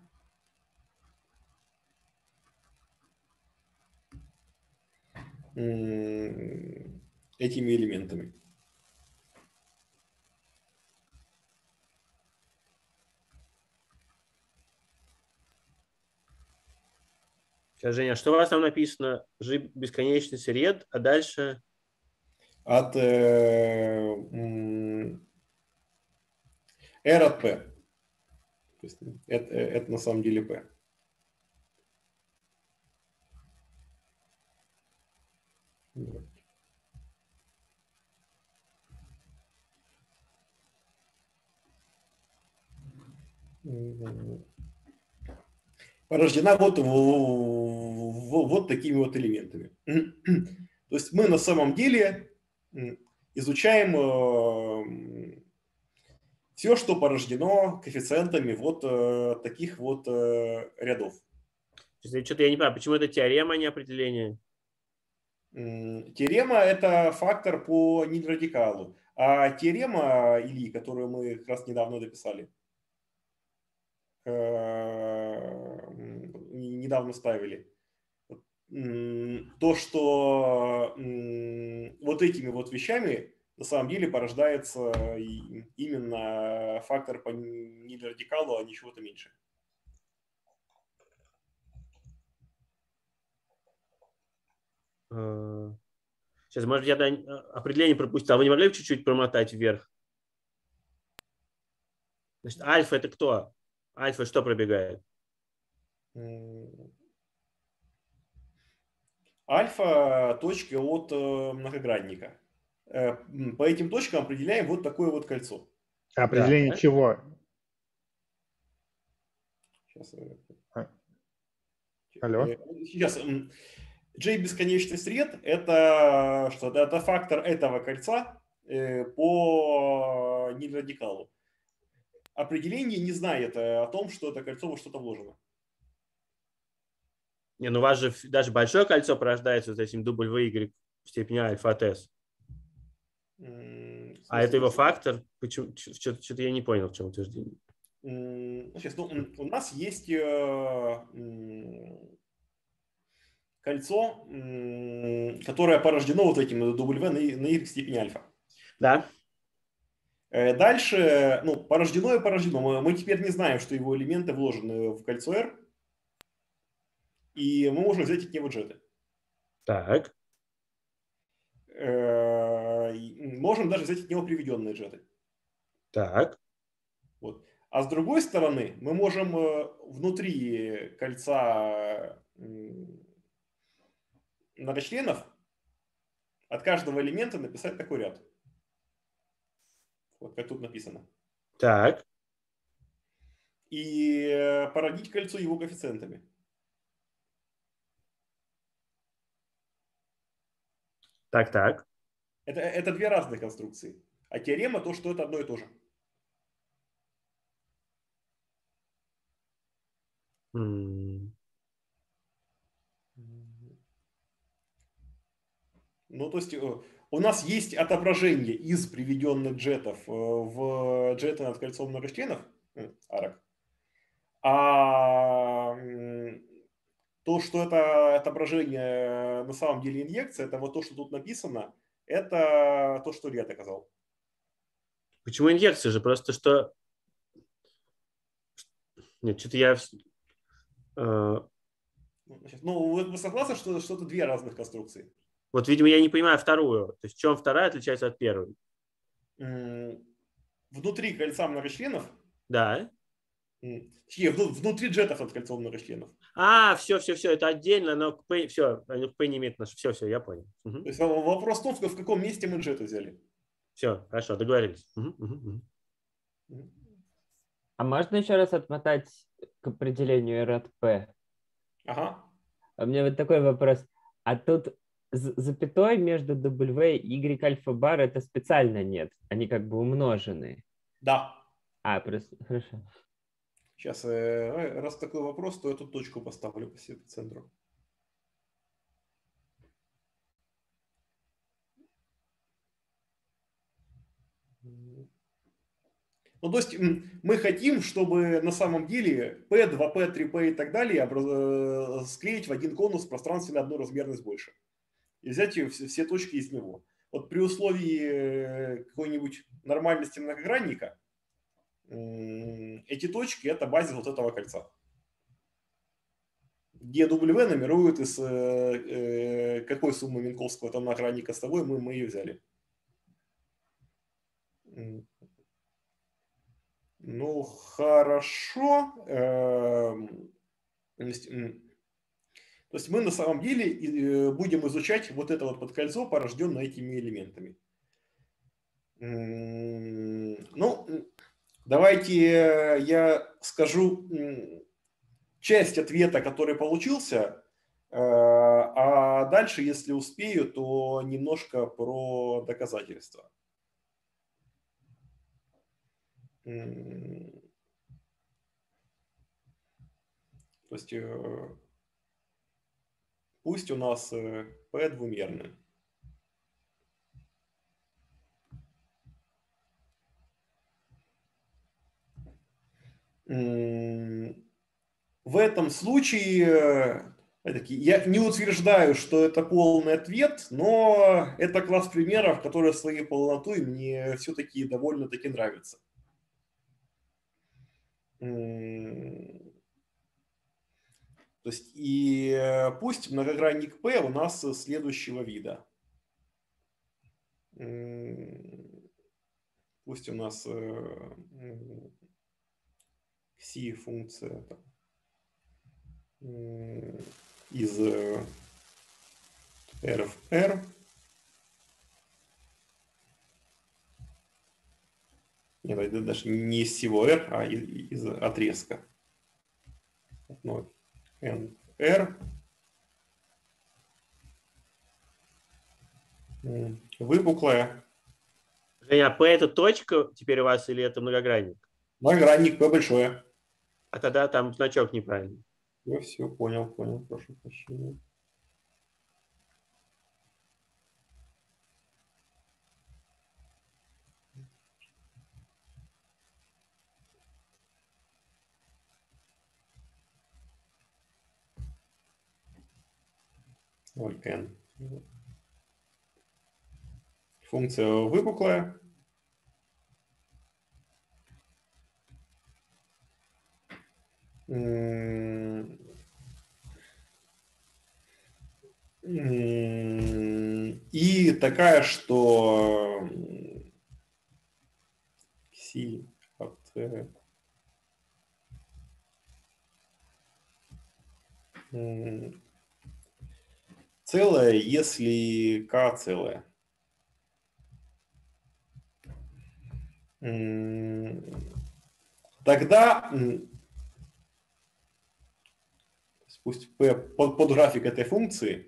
этими элементами. Сейчас, Женя, что у вас там написано? G бесконечность ред, а дальше? От э, R от P. То есть это, это на самом деле P. Порождена вот, вот такими вот элементами. То есть мы на самом деле изучаем все, что порождено коэффициентами вот таких вот рядов. Что-то я не понимаю, почему это теорема, а не определение? Теорема – это фактор по нильрадикалу. А теорема Ильи, которую мы как раз недавно дописали, недавно ставили, то, что вот этими вот вещами на самом деле порождается именно фактор по нильрадикалу, а не чего-то меньше. Сейчас, может, я определение пропустил. А вы не могли бы чуть-чуть промотать вверх? Значит, альфа – это кто? Альфа что пробегает? Альфа – точки от многогранника. По этим точкам определяем вот такое вот кольцо. Определение да. чего? Сейчас. А. Алло. Сейчас. J бесконечность ред – это что? Это фактор этого кольца по нильрадикалу. Определение не знает о том, что это кольцо во что-то вложено. Не, ну у вас же даже большое кольцо порождается вот этим W в степени альфа от S. Mm, а это его фактор? Почему? Что-то, что-то я не понял, в чем утверждение. Mm, сейчас, ну, у нас есть кольцо, которое порождено вот этим W на, на y степени альфа. Да. Дальше, ну, порождено и порождено. Мы теперь не знаем, что его элементы вложены в кольцо R. И мы можем взять от него джеты. Так. Можем даже взять от него приведенные джеты. Так. Вот. А с другой стороны, мы можем внутри кольца многочленов от каждого элемента написать такой ряд. Вот как тут написано. Так. И породить кольцо его коэффициентами. Так, так. Это, это две разные конструкции. А теорема то, что это одно и то же. Mm. Ну, то есть у нас есть отображение из приведенных джетов в джеты над кольцом многочленов, арок. А то, что это отображение на самом деле инъекция, это вот то, что тут написано, это то, что Илья доказал. Почему инъекция же? Просто что... Нет, что-то я... Ну, вы, вы согласны, что, что это две разных конструкции? Вот, видимо, я не понимаю вторую. То есть в чем вторая отличается от первой? Внутри кольца многочленов. Да. Внутри джетов от кольцо многочленов. А, все, все, все, это отдельно, но к P, все, к P не имеет отношения. Все, все, я понял. Угу. То есть вопрос в том, в каком месте мы джеты взяли. Все, хорошо, договорились. Угу, угу, угу. А можно еще раз отмотать к определению R от P? Ага. У меня вот такой вопрос. А тут з- запятой между W и Y альфа бар это специально нет. Они как бы умножены. Да. А, просто, хорошо. Сейчас, э, раз такой вопрос, то я тут точку поставлю по себе- по центру. Ну, то есть м, мы хотим, чтобы на самом деле P, два P, три P и так далее образ- э, склеить в один конус в пространстве на одну размерность больше. И взять ее, все, все точки из него. Вот при условии э, какой-нибудь нормальности многогранника м, эти точки – это базис вот этого кольца. Где W номерует из э, э, какой суммы Минковского там многогранника с тобой, мы, мы ее взяли. М. Ну, хорошо. Эм, то есть, м, то есть мы на самом деле э, будем изучать вот это вот подкольцо, порожденное этими элементами. М, Ну, давайте я скажу м, часть ответа, который получился, э, а дальше, если успею, то немножко про доказательства. М, То есть э, пусть у нас э, P двумерный. М, В этом случае э, опять-таки, я не утверждаю, что это полный ответ, но это класс примеров, которые своей полнотой мне все-таки довольно-таки нравятся. М, То есть и э, пусть многогранник P у нас следующего вида. М, Пусть у нас э, м, кси функция там, м, из э, R в R. Нет, это даже не из всего R, а из, из отрезка. Ну, N, R. М, Выпуклая. Женя, а P это точка теперь у вас или это многогранник? Многогранник P большое. А тогда там значок неправильный. Я все понял, понял, прошу прощения. Ой, N. Функция выпуклая. М, м, И такая, что кси от э, м, целое, если k целое. М, Тогда м, пусть P под, под график этой функции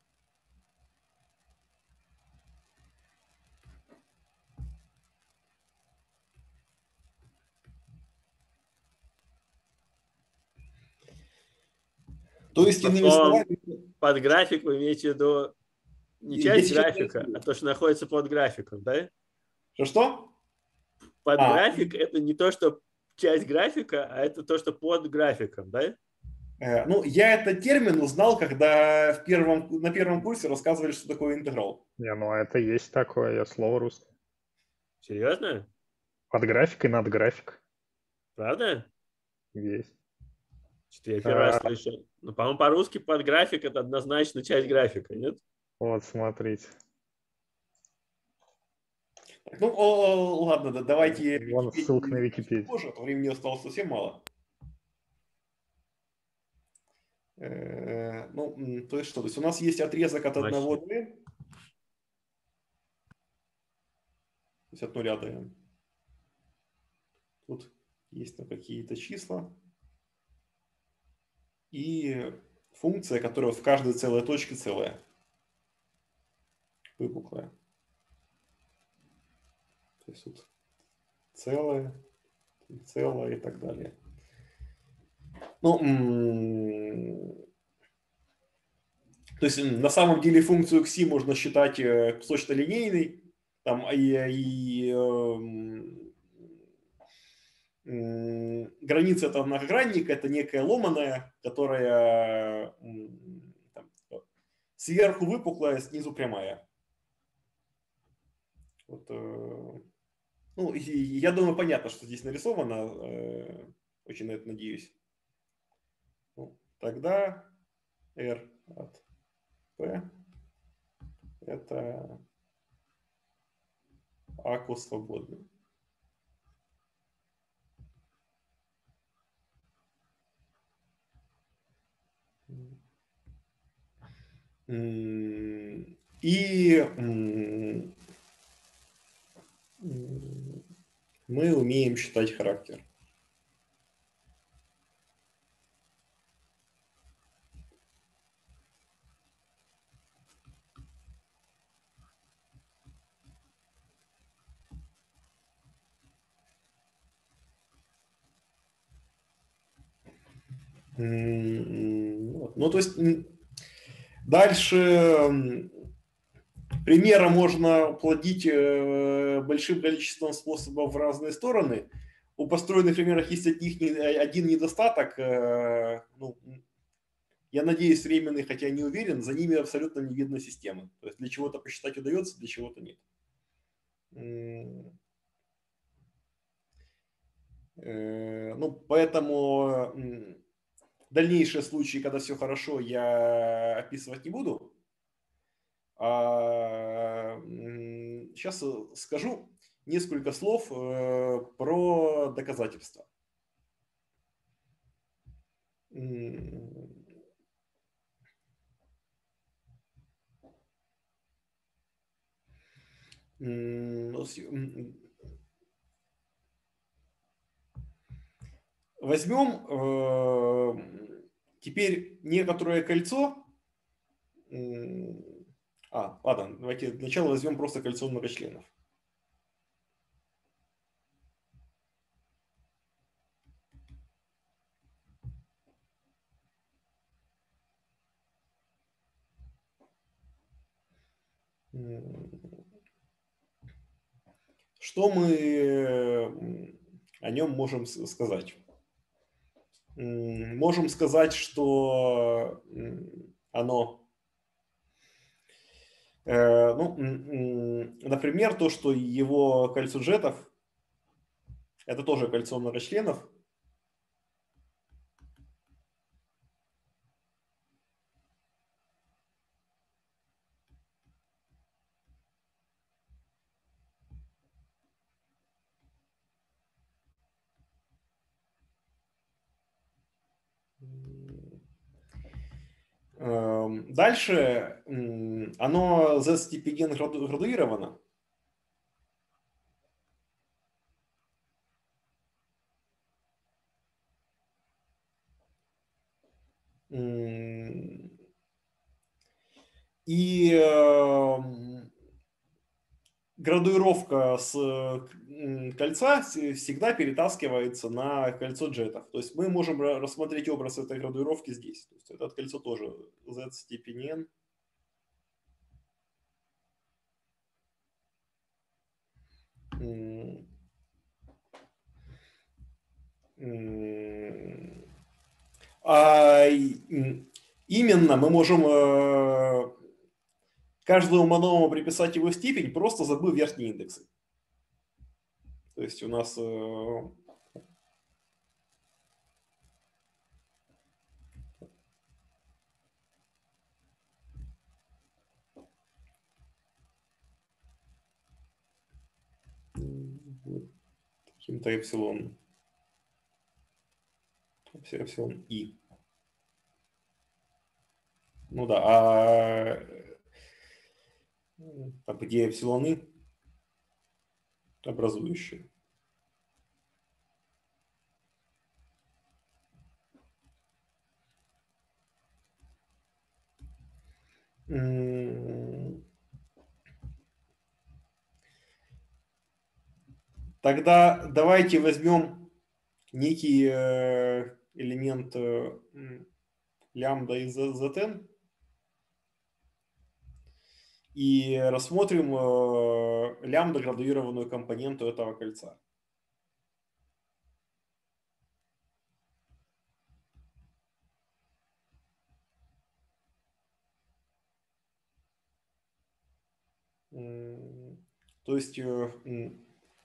то есть, По иными словам, словами, под график вы имеете в виду не я часть сейчас графика, поясню. а то, что находится под графиком, да? Что-что? Под А, график это не то, что часть графика, а это то, что под графиком, да? э, ну, я этот термин узнал, когда в первом, на первом курсе рассказывали, что такое интеграл. Не, ну это есть такое, я слово русское. Серьезно? Под график и над график Правда? есть. Что я первый раз А, слышал. Ну, по-моему, по-русски под график это однозначно часть графика, нет? вот, смотрите. Так, ну, о, ладно, да, давайте Вон ссылка на Википедию чуть Википедию. позже, а то времени осталось совсем мало. Э, Ну, м, то есть что? То есть у нас есть отрезок от одного Вообще. до n, то есть от нуля до n. Тут есть там какие-то числа. И функция, которая вот в каждой целой точке целая. выпуклая. То есть тут целое, целое и так далее. Ну, то есть на самом деле функцию кси можно считать кусочно-линейной, там и, и э, граница этого многогранника это некая ломаная, которая там, сверху выпуклая, снизу прямая. Вот, э, ну, и, я думаю, понятно, что здесь нарисовано. Э, очень на это надеюсь. Ну, тогда R от P это аку свободный. И мы умеем считать характер. Ну, то есть дальше примеры можно плодить большим количеством способов в разные стороны. У построенных примеров есть от них один недостаток. Ну, я надеюсь, временный, хотя не уверен, за ними абсолютно не видно системы. То есть для чего-то посчитать удается, для чего-то нет. Ну, поэтому дальнейшие случаи, когда все хорошо, я описывать не буду. А сейчас скажу несколько слов про доказательства. Возьмем теперь некоторое кольцо. А, ладно, давайте для начала возьмем просто кольцо многочленов. Что мы о нем можем сказать? Можем сказать, что оно, ну, например, то, что его кольцо джетов, это тоже кольцо многочленов. Дальше оно Z-степенен градуировано. И градуировка с кольца всегда перетаскивается на кольцо джетов. То есть мы можем рассмотреть образ этой градуировки здесь. То есть это кольцо тоже Z степени n. А именно мы можем каждому новому приписать его степень, просто забыв верхние индексы. То есть у нас каким-то эпсилон, эпсилон и. Ну да, а там где эпсилоны образующие. Тогда давайте возьмем некий э, элемент э, лямбда из zn и рассмотрим э, лямбда градуированную компоненту этого кольца. М, То есть э, м,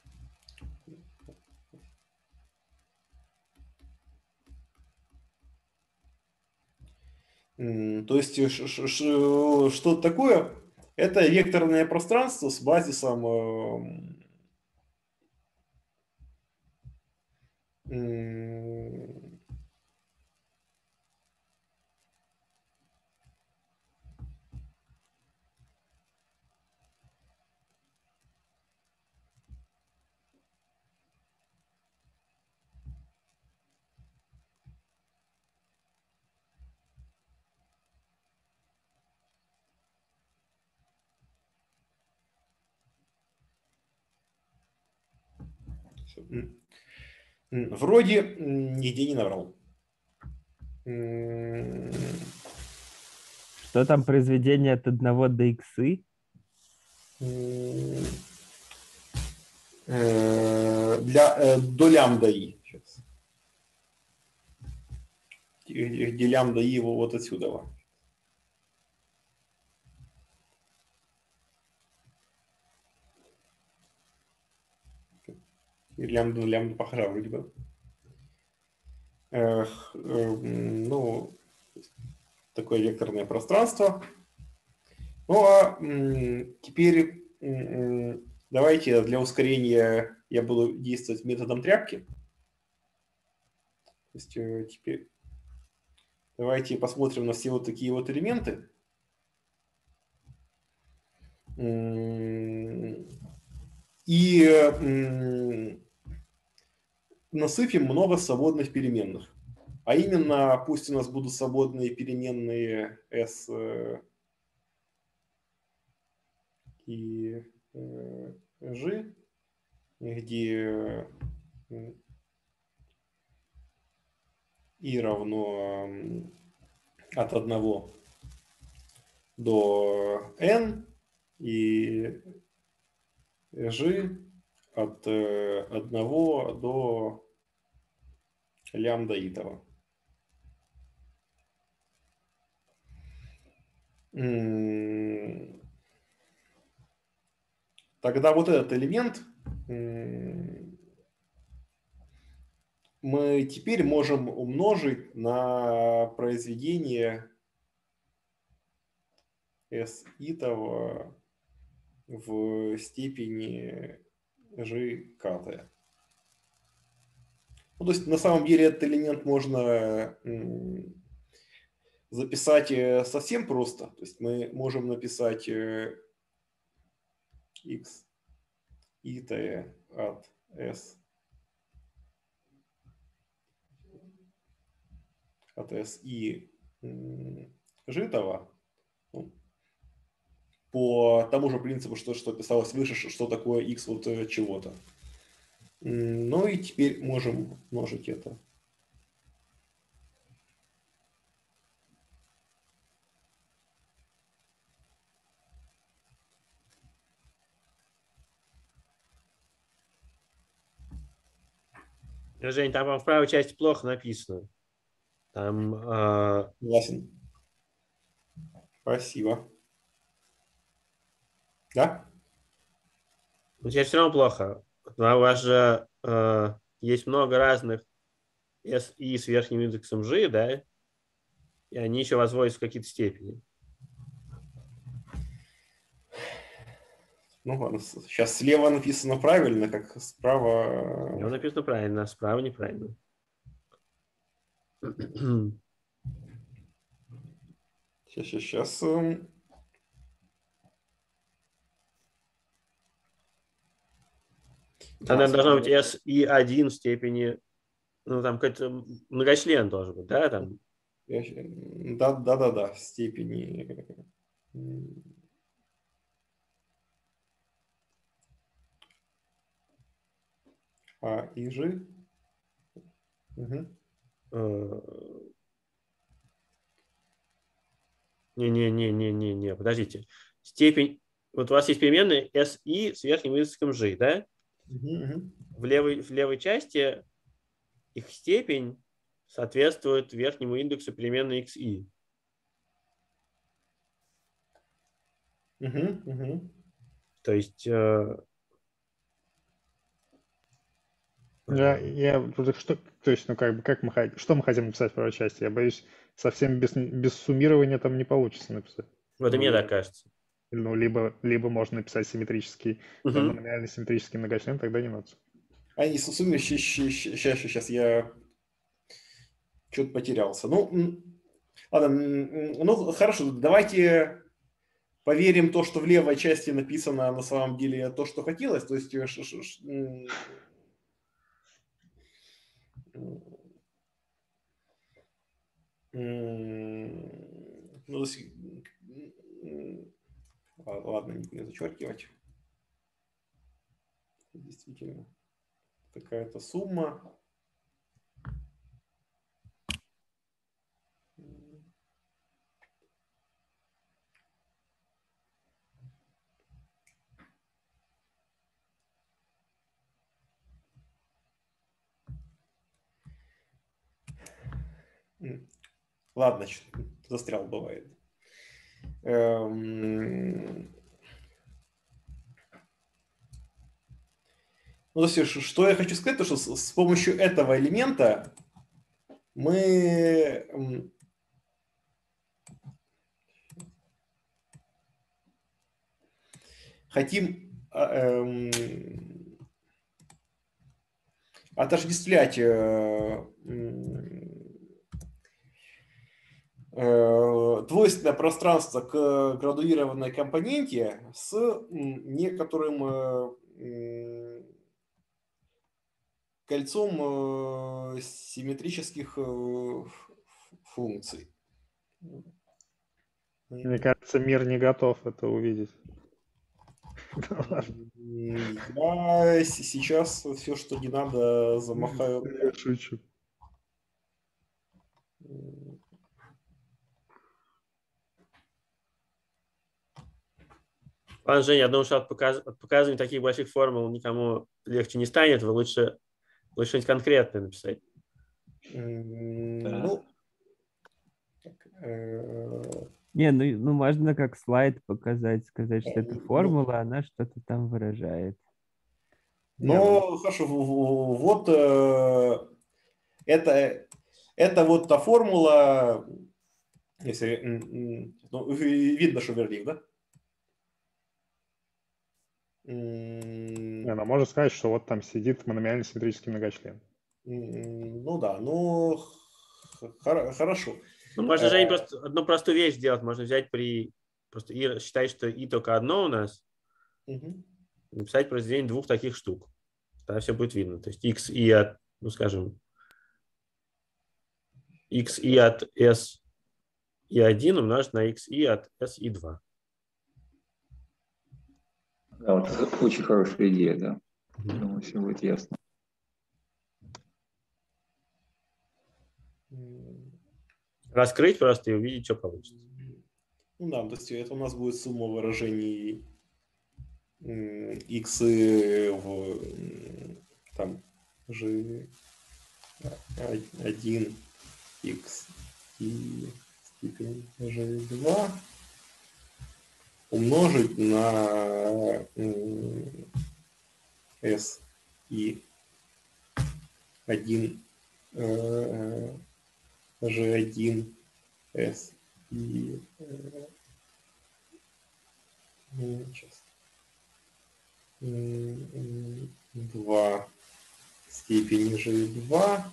м, то есть э, ш- ш- ш- что такое? Это векторное пространство с базисом э, м, м, м, вроде м, нигде не наврал. М, Что там произведение от одного до иксы? м, э, Для э, до лямбда и. Сейчас. Где где лямбда и его вот отсюда. во. И лямбда на лямбда похожа вроде бы. Эх, эм, ну, такое векторное пространство. Ну а м, теперь м, давайте для ускорения я буду действовать методом тряпки. То есть э, теперь давайте посмотрим на все вот такие вот элементы. М, И м, насыпем много свободных переменных. А именно, пусть у нас будут свободные переменные s э, и э, g, где м, и равно м, от одного до n и g от э, одного до лямбда итого. М, Тогда вот этот элемент м, мы теперь можем умножить на произведение s итого в степени g катая. Ну, то есть на самом деле этот элемент можно м, записать э, совсем просто. То есть мы можем написать э, x итое от s от s и м, житого, ну, по тому же принципу, что, что писалось выше, что, что такое x вот э, чего-то. М, Ну и теперь можем множить это. Жень, там в правой части плохо написано. Там э, Согласен. Спасибо. Да? у тебя все равно плохо. У вас же э, есть много разных S и с верхним индексом G, да? И они еще возводятся в какие-то степени. Ну ладно, сейчас слева написано правильно, как справа. Его написано правильно, а справа неправильно. Сейчас, сейчас, сейчас. эм, Там, а, наверное, должно быть смотри, S и один в степени, ну, там какой-то многочлен должен быть, да? Там. я щ- Да, да, да, да, степени. м, А и G. Угу. Не-не-не-не-не-не, подождите. Степень, вот у вас есть переменные si с верхним индексом G, да? Угу, угу. В левой, в левой части их степень соответствует верхнему индексу переменной xi. Угу, угу. То есть... Э, Я, я, что, то есть, ну, как бы, как мы, хот- что мы хотим написать в первой части? Я боюсь, совсем без, без суммирования там не получится написать. вот и Ну, мне либо, так кажется. ну, либо, либо можно написать симметрический, Угу. да, мономиальный симметрический многочлен, тогда не надо. А не сумме, сейчас, сейчас я что-то потерялся. Ну, ладно, ну, хорошо, давайте поверим то, что в левой части написано на самом деле то, что хотелось, то есть ш, ш, ш, ну, ладно, не буду зачеркивать. Действительно, такая-то сумма. Ладно, застрял, бывает. Эм... Ну, то есть, что я хочу сказать, то что с, с помощью этого элемента мы хотим эм, отождествлять э, э, двойственное пространство к градуированной компоненте с некоторым э, кольцом э, симметрических э, функций. Мне кажется, мир не готов это увидеть. Я сейчас все, что не надо, замахаю. Я шучу. Ладно, Женя, я думаю, что от, показ... от показывания таких больших формул никому легче не станет. Вы лучше, лучше что-нибудь конкретное написать. Ну, Не, ну, ну можно как слайд показать, сказать, что это формула, она что-то там выражает. Ну, хорошо, вот э, это, это вот та формула, если, ну, видно, что Верлих, да? Не, она может сказать, что вот там сидит мономиальный симметрический многочлен. Ну да, ну хорошо. Ну, можно же просто одну простую вещь сделать. Можно взять при... Просто и считать, что и только одно у нас. Угу. Написать произведение двух таких штук. Тогда все будет видно. То есть x и от, ну скажем, x и от s и один умножить на x и от s и два. Да, вот это очень хорошая идея, да. Я думаю, все будет ясно. Раскрыть просто и увидеть, что получится. Ну да, то есть это у нас будет сумма выражений x в там g один x и степень g два умножить на s и один g один s и сейчас два степени g два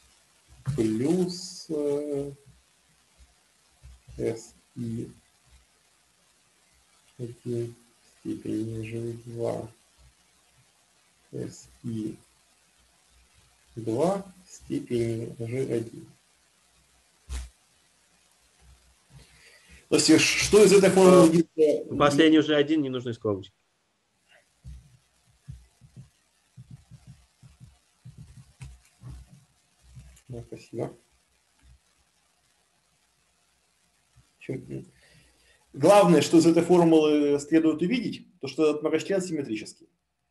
плюс s и один степени g два s и два степени g один. То есть, что из этой формулы? Последний уже один, не нужны скобочки. Да, спасибо. Главное, что из этой формулы следует увидеть, то что этот многочлен симметрический.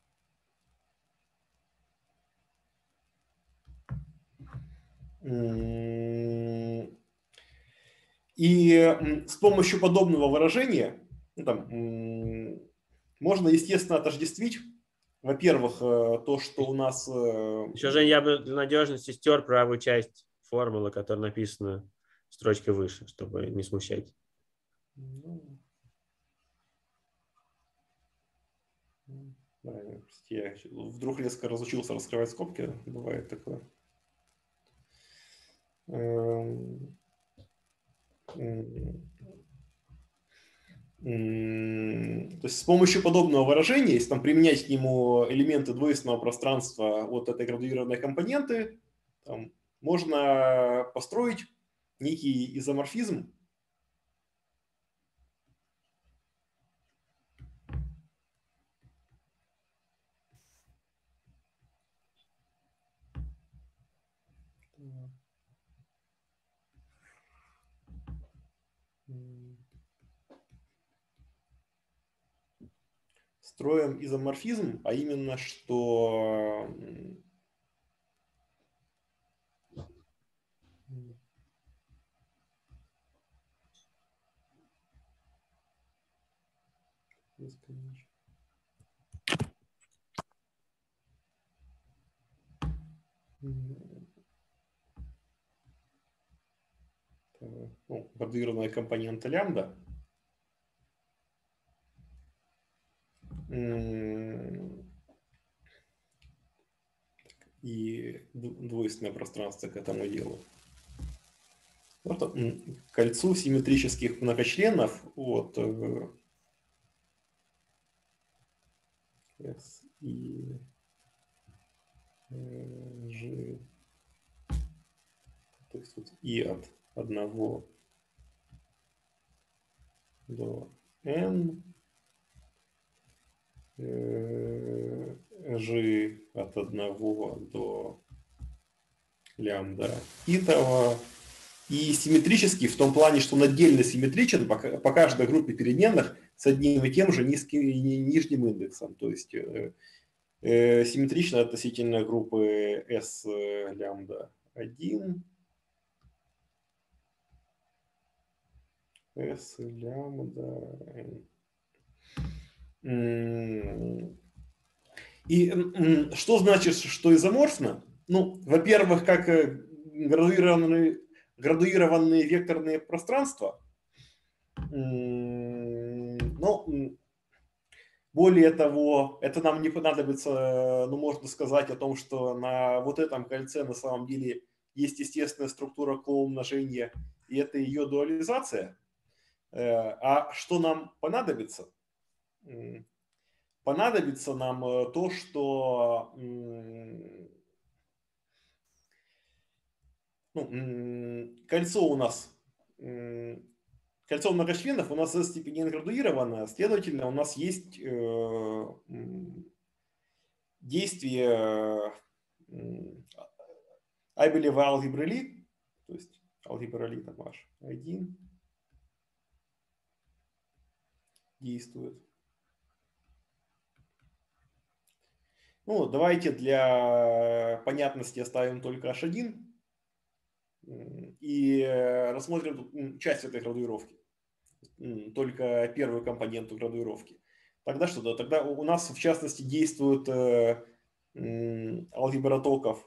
И с помощью подобного выражения ну, там, можно, естественно, отождествить, во-первых, то, что у нас... Еще, Жень, я бы для надежности стер правую часть формулы, которая написана строчкой выше, чтобы не смущать. Да, я вдруг резко разучился раскрывать скобки, бывает такое. То есть с помощью подобного выражения, если там применять к нему элементы двойственного пространства от этой градуированной компоненты, там, можно построить некий изоморфизм. Строим изоморфизм, а именно, что ну, градуированная компонента лямбда и двойственное пространство к этому делу. Вот кольцу симметрических многочленов от S и G, то есть вот и от одного до n, G от одного до лямбда итого. И симметрический в том плане, что он отдельно симметричен по, по каждой группе переменных с одним и тем же низким, нижним индексом. То есть э, э, симметрично относительно группы S лямбда один, S лямбда. И что значит, что изоморфно? Ну, во-первых, как градуированные, градуированные векторные пространства. Ну, более того, это нам не понадобится, ну, можно сказать о том, что на вот этом кольце на самом деле есть естественная структура коумножения, и это ее дуализация. А что нам понадобится? Понадобится нам то, что ну, кольцо у нас, кольцо многочленов у нас степень n градуировано, следовательно, у нас есть действие Айбелевой алгебры Ли, то есть алгебра Ли там аж один действует. Ну, давайте для понятности оставим только аш один и рассмотрим часть этой градуировки, только первую компоненту градуировки. Тогда что-то, тогда у нас в частности действует алгебра токов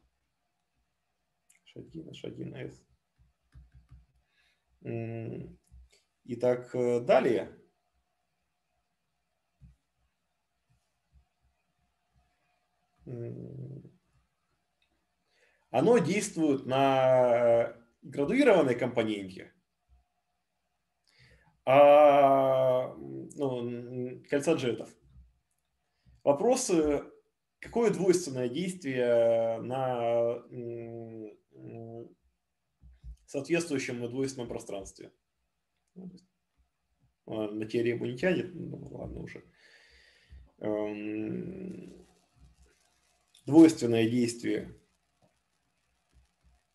аш один, аш один эс. И так далее. Оно действует на градуированной компоненте, а, ну, кольца джетов. Вопрос, какое двойственное действие на соответствующем двойственном пространстве. На теорему не тянет, ну, ладно уже. Двойственное действие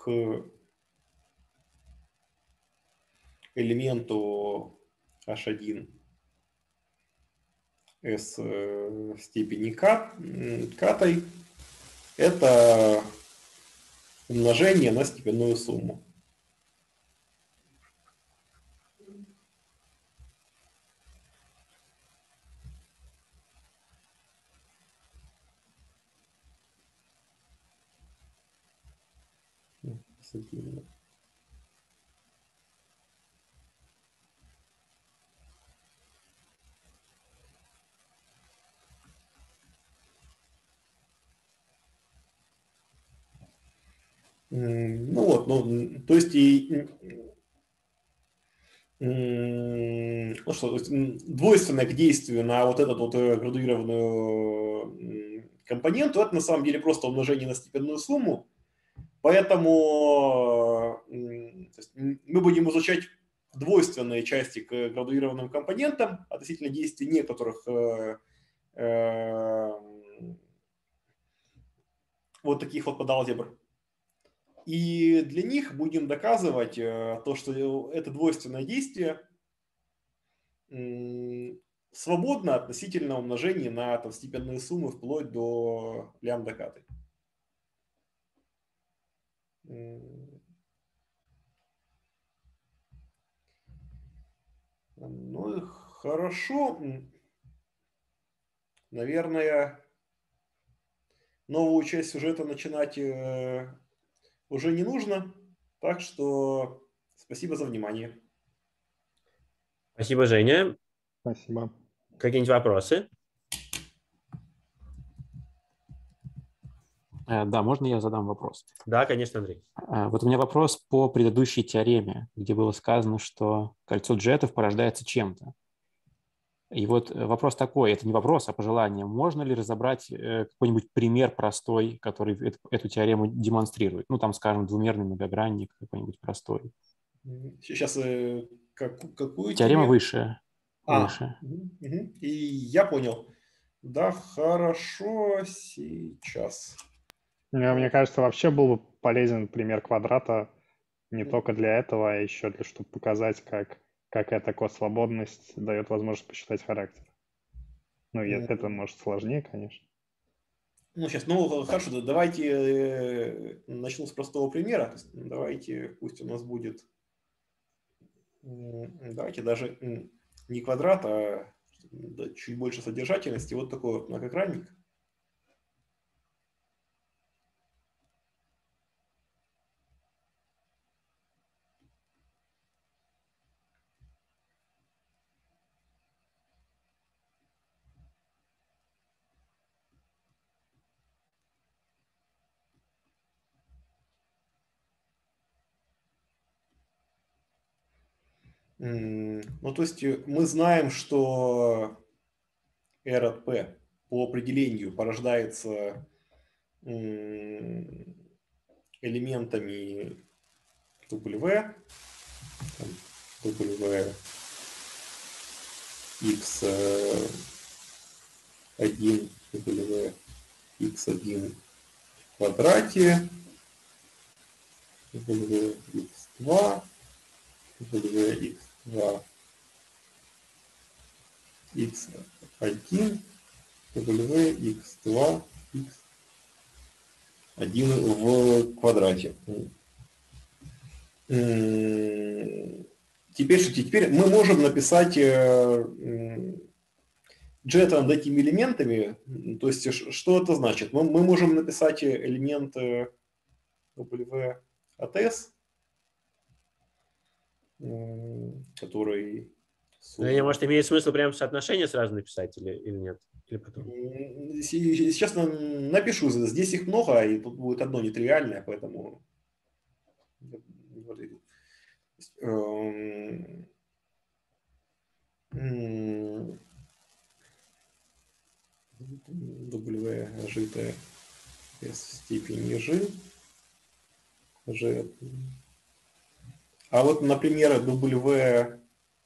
к элементу эйч один с степени к, катой, это умножение на степенную сумму. Ну вот, ну, то есть и ну что, то есть двойственное к действию на вот этот вот градуированную компоненту, это на самом деле просто умножение на степенную сумму. Поэтому то есть мы будем изучать двойственные части к градуированным компонентам относительно действий некоторых э, э, вот таких вот подалгебр. И для них будем доказывать э, то, что это двойственное действие э, свободно относительно умножения на там, степенные суммы вплоть до лямбда каты. Ну и хорошо. Наверное, новую часть сюжета начинать э, уже не нужно. Так что спасибо за внимание. Спасибо, Женя. Спасибо. Какие-нибудь вопросы? Да, можно я задам вопрос? Да, конечно, Андрей. Вот у меня вопрос по предыдущей теореме, где было сказано, что кольцо джетов порождается чем-то. И вот вопрос такой, это не вопрос, а пожелание. Можно ли разобрать какой-нибудь пример простой, который эту, эту теорему демонстрирует? Ну, там, скажем, двумерный многогранник какой-нибудь простой. Сейчас э, как, какую теорема теорему? выше. А, выше. Угу, угу. И я понял. Да, хорошо, сейчас. Мне кажется, вообще был бы полезен пример квадрата не только для этого, а еще для чтобы показать, как, как эта кослободность дает возможность посчитать характер. Ну, это может сложнее, конечно. Ну, сейчас, ну, хорошо, давайте начну с простого примера. Давайте, пусть у нас будет, давайте даже не квадрат, а чуть больше содержательности. Вот такой вот многогранник. Ну, то есть мы знаем, что R от P по определению порождается элементами W, W x один, W x один в квадрате, W x два, W x два, x один, W x два, x один в квадрате. Теперь что? Теперь мы можем написать джета над этими элементами. То есть что это значит? Мы, мы можем написать элемент W от S, который... Женя, может, имеет смысл прямо соотношение сразу написать или, или нет? Или потом? Сейчас напишу. Здесь их много, и тут будет одно нетривиальное, поэтому... W житое s в степени g. G. А вот, например, W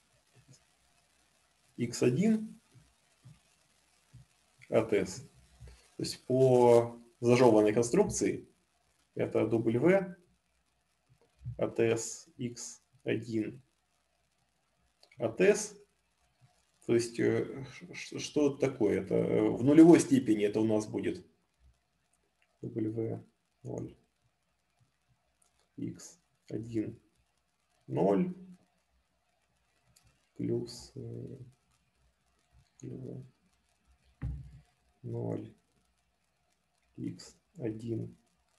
x один от S, то есть по зажеванной конструкции, это W от S x один от S. То есть что это такое? Это в нулевой степени это у нас будет W ноль x один ноль плюс ноль x один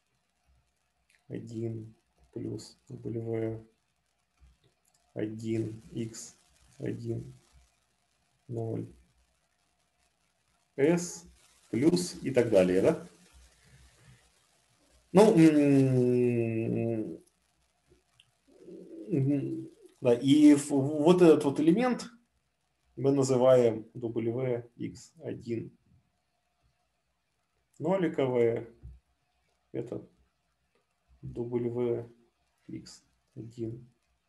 один плюс W один x один ноль S плюс и так далее, да? Ну, да, и вот этот вот элемент мы называем W x один ноликовое, это W x один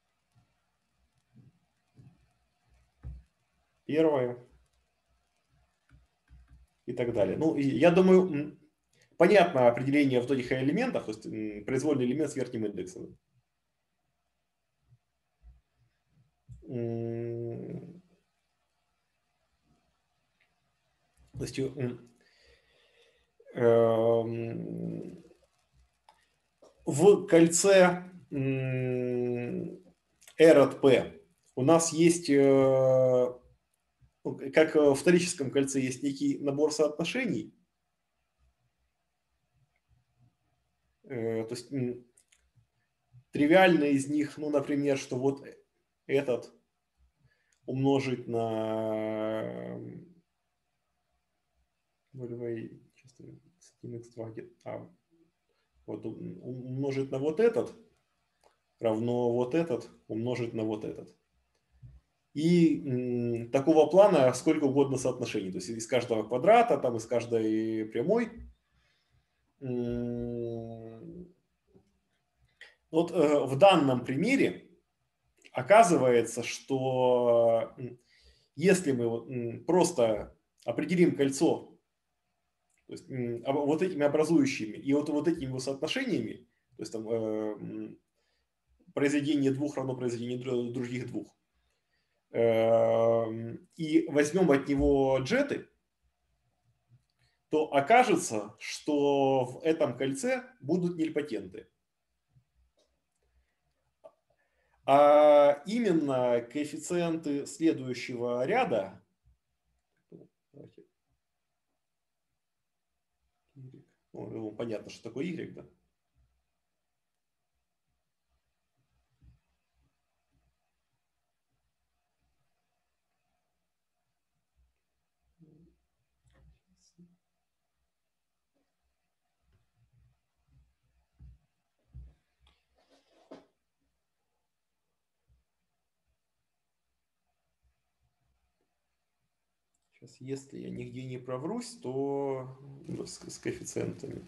первое и так далее. Ну, я думаю, понятно определение вот этих элементов, то есть произвольный элемент с верхним индексом. То есть в кольце R от P у нас есть, как в вторическом кольце, есть некий набор соотношений. То есть тривиальный из них, ну, например, что вот этот умножить на а, вот, умножить на вот этот равно вот этот умножить на вот этот. И м, такого плана сколько угодно соотношений. То есть из каждого квадрата, там, из каждой прямой. Вот э, в данном примере оказывается, что если мы просто определим кольцо, то есть, вот этими образующими и вот, вот этими соотношениями, то есть там э, произведение двух равно произведению других двух, э, и возьмем от него джеты, то окажется, что в этом кольце будут нильпотенты. А именно коэффициенты следующего ряда, ну, понятно, что такое y, да? Сейчас, если я нигде не проврусь, то с, с коэффициентами.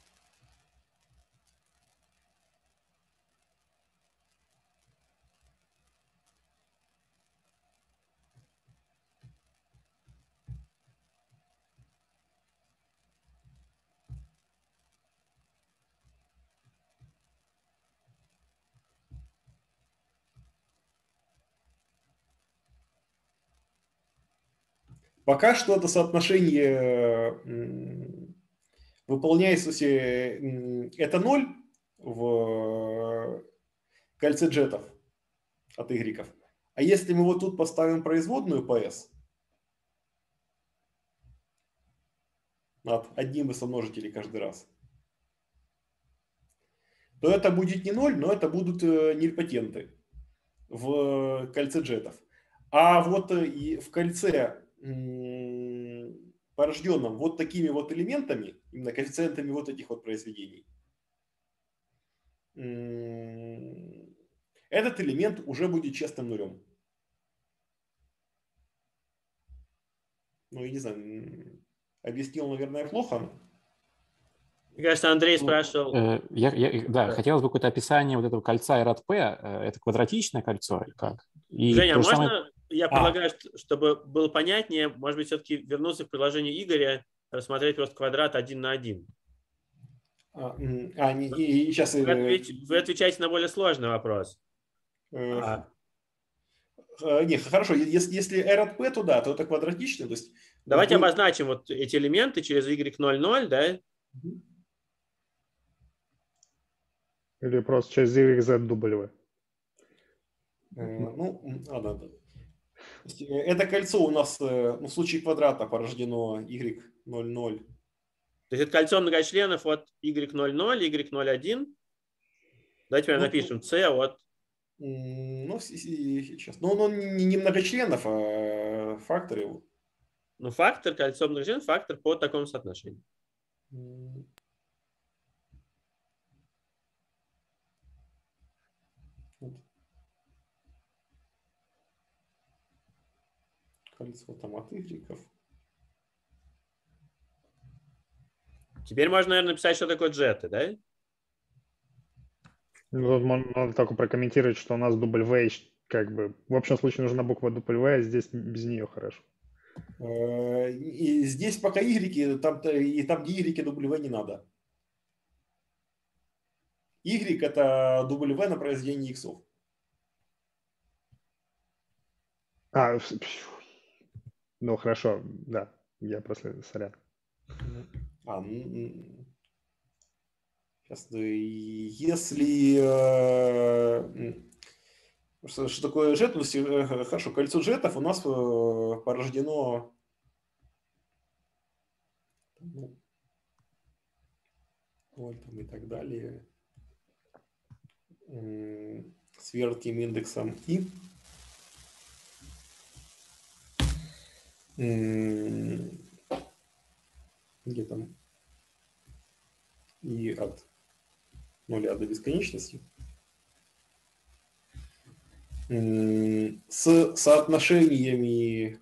Пока что это соотношение выполняется, это ноль в кольце джетов от y. А если мы вот тут поставим производную по s от одним из множителей каждый раз, то это будет не ноль, но это будут нильпотенты в кольце джетов. А вот и в кольце, порожденном вот такими вот элементами, именно коэффициентами вот этих вот произведений, этот элемент уже будет честным нулем. Ну, я не знаю, объяснил, наверное, плохо. Мне кажется, Андрей спрашивал. Э, я, я, да, да, хотелось бы какое-то описание вот этого кольца R от P. Это квадратичное кольцо или как? И Женя, можно самое... я а. предлагаю, чтобы было понятнее, может быть, все-таки вернуться к предложению Игоря, рассмотреть просто квадрат один на один. А, а не, и, и сейчас... Вы, отвеч, вы отвечаете на более сложный вопрос. Э, А, э, не, хорошо, если, если r от p, то да, то это квадратичный. То есть, давайте вы... обозначим вот эти элементы через y ноль ноль, да? Или просто через y z w. Э, ну, а, да, да. Это кольцо у нас ну, в случае квадрата порождено y ноль ноль. То есть это кольцо многочленов от y ноль ноль, y ноль один. Давайте ну, напишем c от... Ну, сейчас. Ну, он не, не многочленов, а факторы. Ну, фактор, кольцо многочленов, фактор по такому соотношению. Кольцо там от y. Теперь можно, наверное, написать, что такое джеты, да? Ну, надо только прокомментировать, что у нас W, как бы, в общем случае нужна буква W, а здесь без нее хорошо. И здесь пока y, там, и там где y, W не надо. Y это W на произведение иксов. А, ну хорошо, да, я просто сорян. А, сейчас, если... Что, что такое джет? Хорошо, кольцо джетов у нас порождено... Вот, там и так далее. С вертким индексом и. Где там? И от нуля до бесконечности. С соотношениями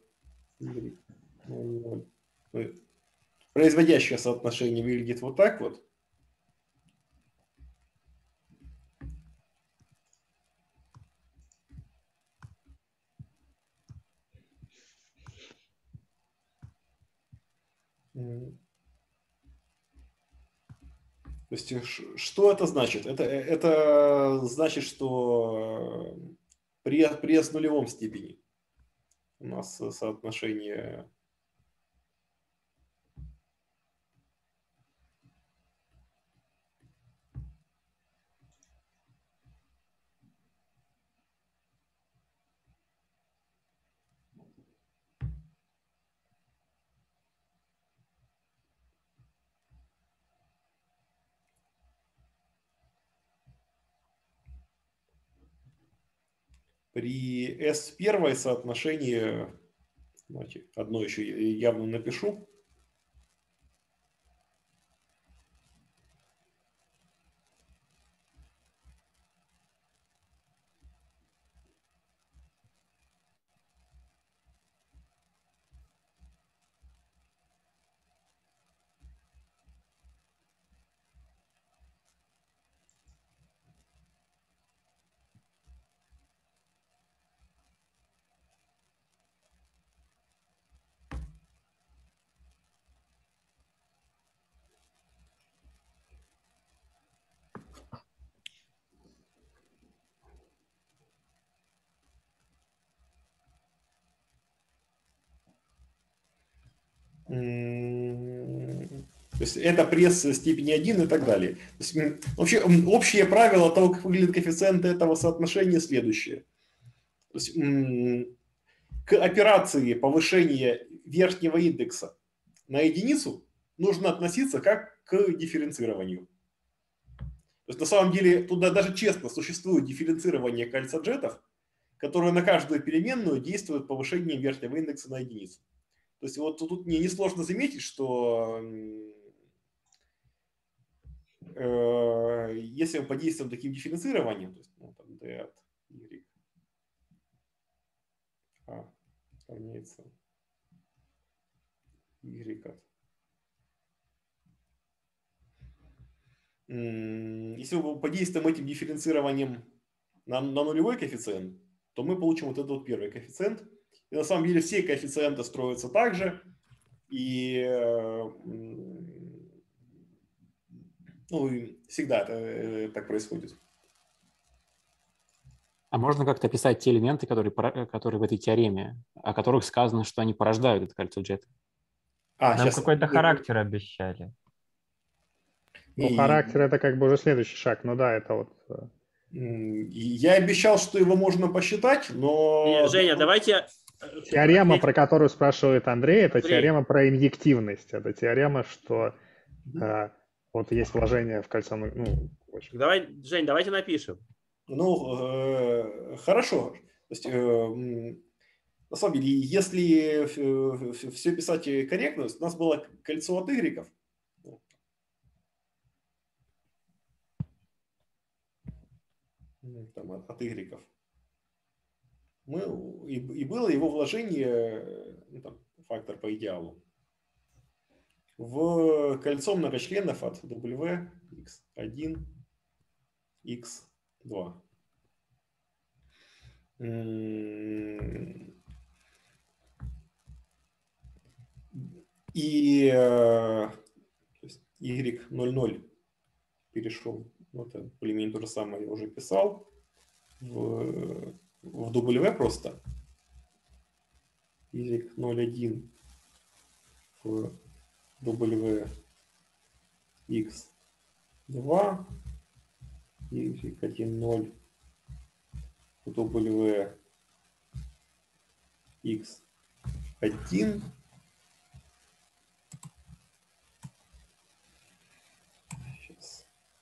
производящее соотношение выглядит вот так вот. То есть что это значит? Это, это значит, что при, при с нулевом степени у нас соотношение при S первое соотношение, давайте одно еще явно напишу. То есть это пресс степени один и так далее. То есть, вообще, общее правило того, как выглядят коэффициенты этого соотношения, следующее. То есть, к операции повышения верхнего индекса на единицу нужно относиться как к дифференцированию. То есть на самом деле туда даже честно существует дифференцирование кольца джетов, которое на каждую переменную действует повышением верхнего индекса на единицу. То есть вот тут мне несложно заметить, что э, если мы подействуем таким дифференцированием, то есть ну, там d от y а, равняется y от... Если мы подействуем этим дифференцированием на, на нулевой коэффициент, то мы получим вот этот вот первый коэффициент. И на самом деле все коэффициенты строятся так же. И Ну, и всегда это, э, так происходит. А можно как-то описать те элементы, которые, пора- которые в этой теореме, о которых сказано, что они порождают это кольцо Джета? А, Нам сейчас. какой-то характер обещали. Ну, характер это как бы уже следующий шаг. Ну да, это вот... э, Я обещал, что его можно посчитать, но... И, Женя, давайте... э, Теорема, ответь- про которую спрашивает Андрей, это Андрей. теорема про инъективность. Это теорема, что э, вот есть вложение в кольцо... Ну, в общем, Давай, Жень, давайте напишем. Ну, э, хорошо. То есть, э, м, на самом деле, если все писать корректно, у нас было кольцо от Y. Ну, там, от, от Y. Мы, и, и было его вложение, ну, там, фактор по идеалу, в кольцо многочленов от W, икс один, икс два. И э, y ноль ноль перешел, вот это более-менее то же самое я уже писал, в, в W просто, y ноль один в W x два, y один ноль в W x один. Сейчас.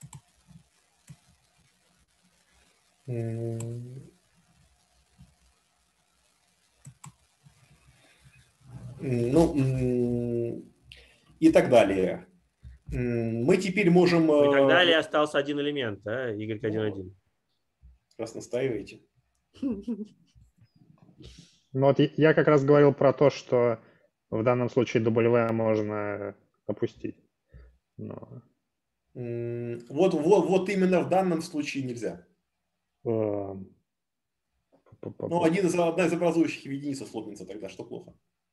Ну, и так далее. Мы теперь можем... И так далее остался один элемент, да, y один один. Раз настаиваете. ну вот я как раз говорил про то, что в данном случае W можно опустить. Но, Вот, вот, вот именно в данном случае нельзя. э, Ну, один из, одна из образующих единиц слопнется тогда, что плохо.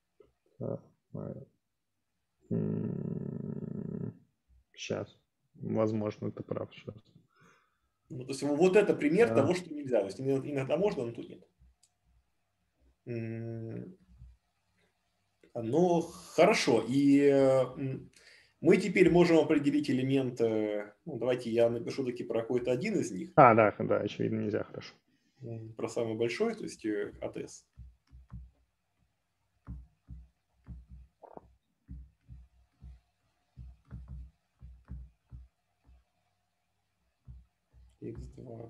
Сейчас. Возможно, ты прав сейчас. Ну, то есть вот это пример Да. того, что нельзя. То есть иногда можно, но тут нет. Ну, хорошо. И мы теперь можем определить элемент. Ну, давайте я напишу таки про какой-то один из них. А, да, да, очевидно, нельзя, хорошо. Про самый большой, то есть АТС. икс два.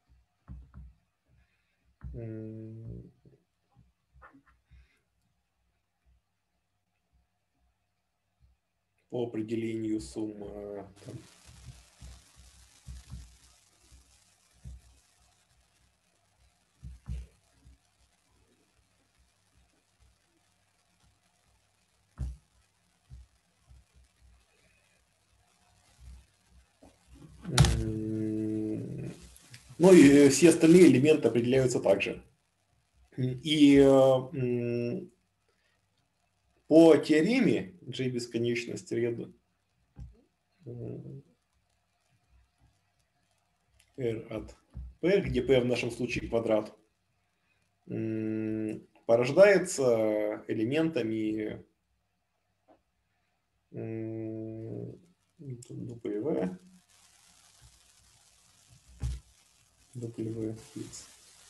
По определению суммы. Ну и все остальные элементы определяются также. И по теореме J бесконечность ряда R от P, где P в нашем случае квадрат, порождается элементами W, W, X.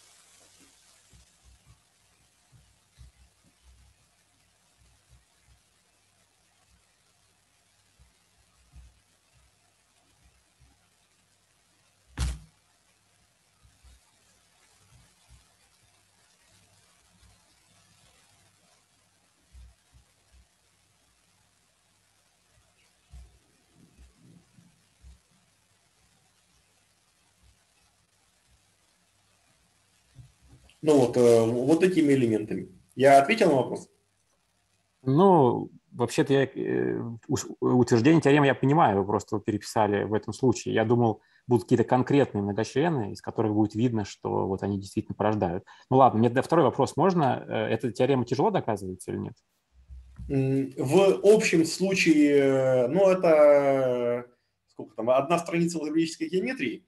Ну вот, вот этими элементами. Я ответил на вопрос? Ну, вообще-то я, э, утверждение теоремы я понимаю, вы просто его переписали в этом случае. Я думал, будут какие-то конкретные многочлены, из которых будет видно, что вот они действительно порождают. Ну ладно, мне второй вопрос. Можно? Эта теорема тяжело доказывается или нет? В общем случае, ну это, сколько там, одна страница алгебраической геометрии,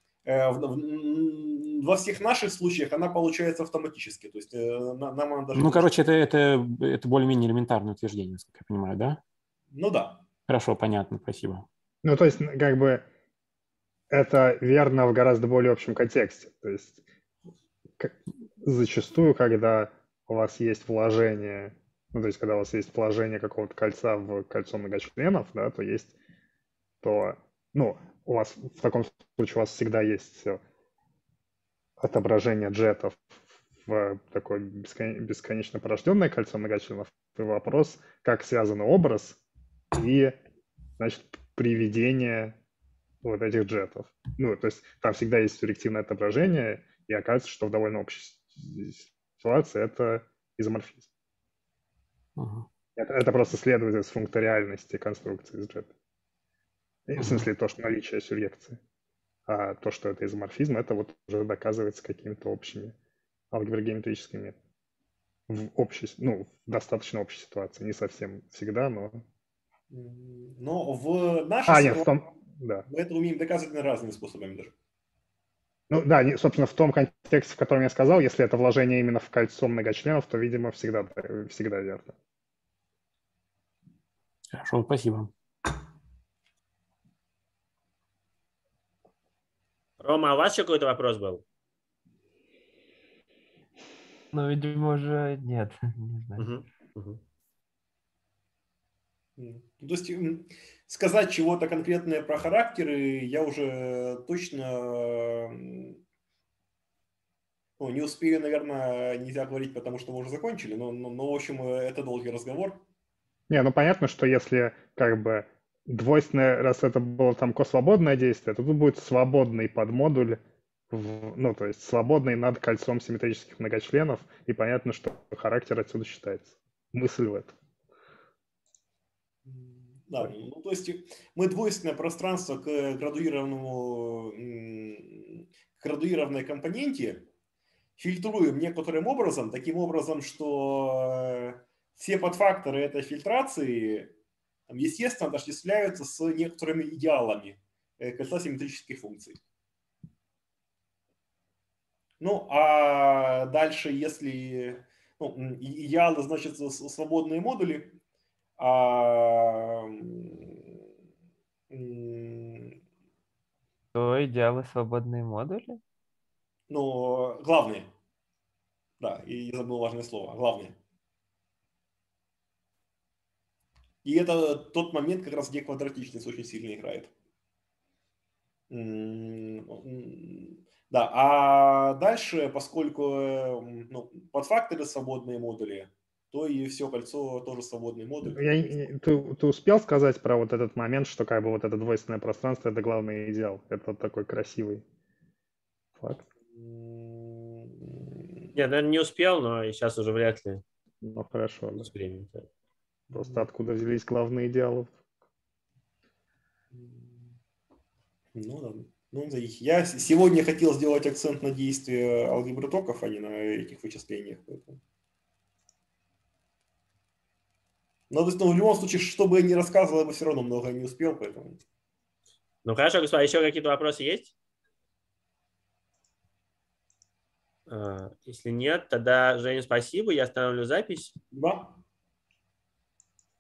во всех наших случаях она получается автоматически. То есть нам она даже... Ну, короче, это, это, это более-менее элементарное утверждение, насколько я понимаю, да? Ну да. Хорошо, понятно, спасибо. Ну, то есть, как бы, это верно в гораздо более общем контексте. То есть, как, зачастую, когда у вас есть вложение, ну, то есть, когда у вас есть вложение какого-то кольца в кольцо многочленов, да, то есть, то, ну, у вас в таком случае у вас всегда есть отображение джетов в такое бесконечно порожденное кольцо многочленов. И вопрос, как связан образ и, значит, приведение вот этих джетов. Ну, то есть там всегда есть сюррективное отображение, и оказывается, что в довольно общей ситуации это изоморфизм. Uh-huh. Это, это просто следует из функториальности конструкции с джетом. Uh-huh. В смысле, то, что наличие сюррекции. А то, что это изоморфизм, это вот уже доказывается какими-то общими алгеброгеометрическими методами. В общей, ну, в достаточно общей ситуации. Не совсем всегда, но... Но в нашей а, ситуации нет, в том... да. мы это умеем доказывать разными способами даже. Ну да, не, собственно, в том контексте, в котором я сказал, если это вложение именно в кольцо многочленов, то, видимо, всегда, всегда верно. Хорошо, спасибо. Рома, а у вас еще какой-то вопрос был? Ну, видимо, уже нет. Не знаю. Угу. Угу. То есть сказать чего-то конкретное про характеры я уже точно ну, не успею, наверное, нельзя говорить, потому что мы уже закончили, но, но, но в общем, это долгий разговор. Не, ну понятно, что если как бы двойственное, раз это было там косвободное действие, то тут будет свободный подмодуль, в, ну, то есть свободный над кольцом симметрических многочленов, и понятно, что характер отсюда считается. Мысль в этом. Да, ну, то есть мы двойственное пространство к градуированному, к градуированной компоненте фильтруем некоторым образом, таким образом, что все подфакторы этой фильтрации, естественно, отождествляются с некоторыми идеалами кольца симметрических функций. Ну, а дальше, если ну, идеалы, значит, свободные модули, а... То идеалы свободные модули? Ну, главные. Да, и я забыл важное слово. Главные. И это тот момент, как раз где квадратичность очень сильно играет. Да, а дальше, поскольку ну, подфакторы свободные модули, то и все кольцо тоже свободный модуль. Я, ты, ты успел сказать про вот этот момент, что как бы вот это двойственное пространство — это главный идеал? Это вот такой красивый факт. Я, наверное, не успел, но сейчас уже вряд ли. Ну, хорошо. Да. Времени. Просто откуда взялись главные идеалы? Ну да. Ну, я сегодня хотел сделать акцент на действие алгебры токов, а не на этих вычислениях. Поэтому... Но ну, в любом случае, что бы я ни рассказывал, я бы все равно много не успел, поэтому... Ну хорошо, господа, еще какие-то вопросы есть? Если нет, тогда, Женя, спасибо, я остановлю запись. Да.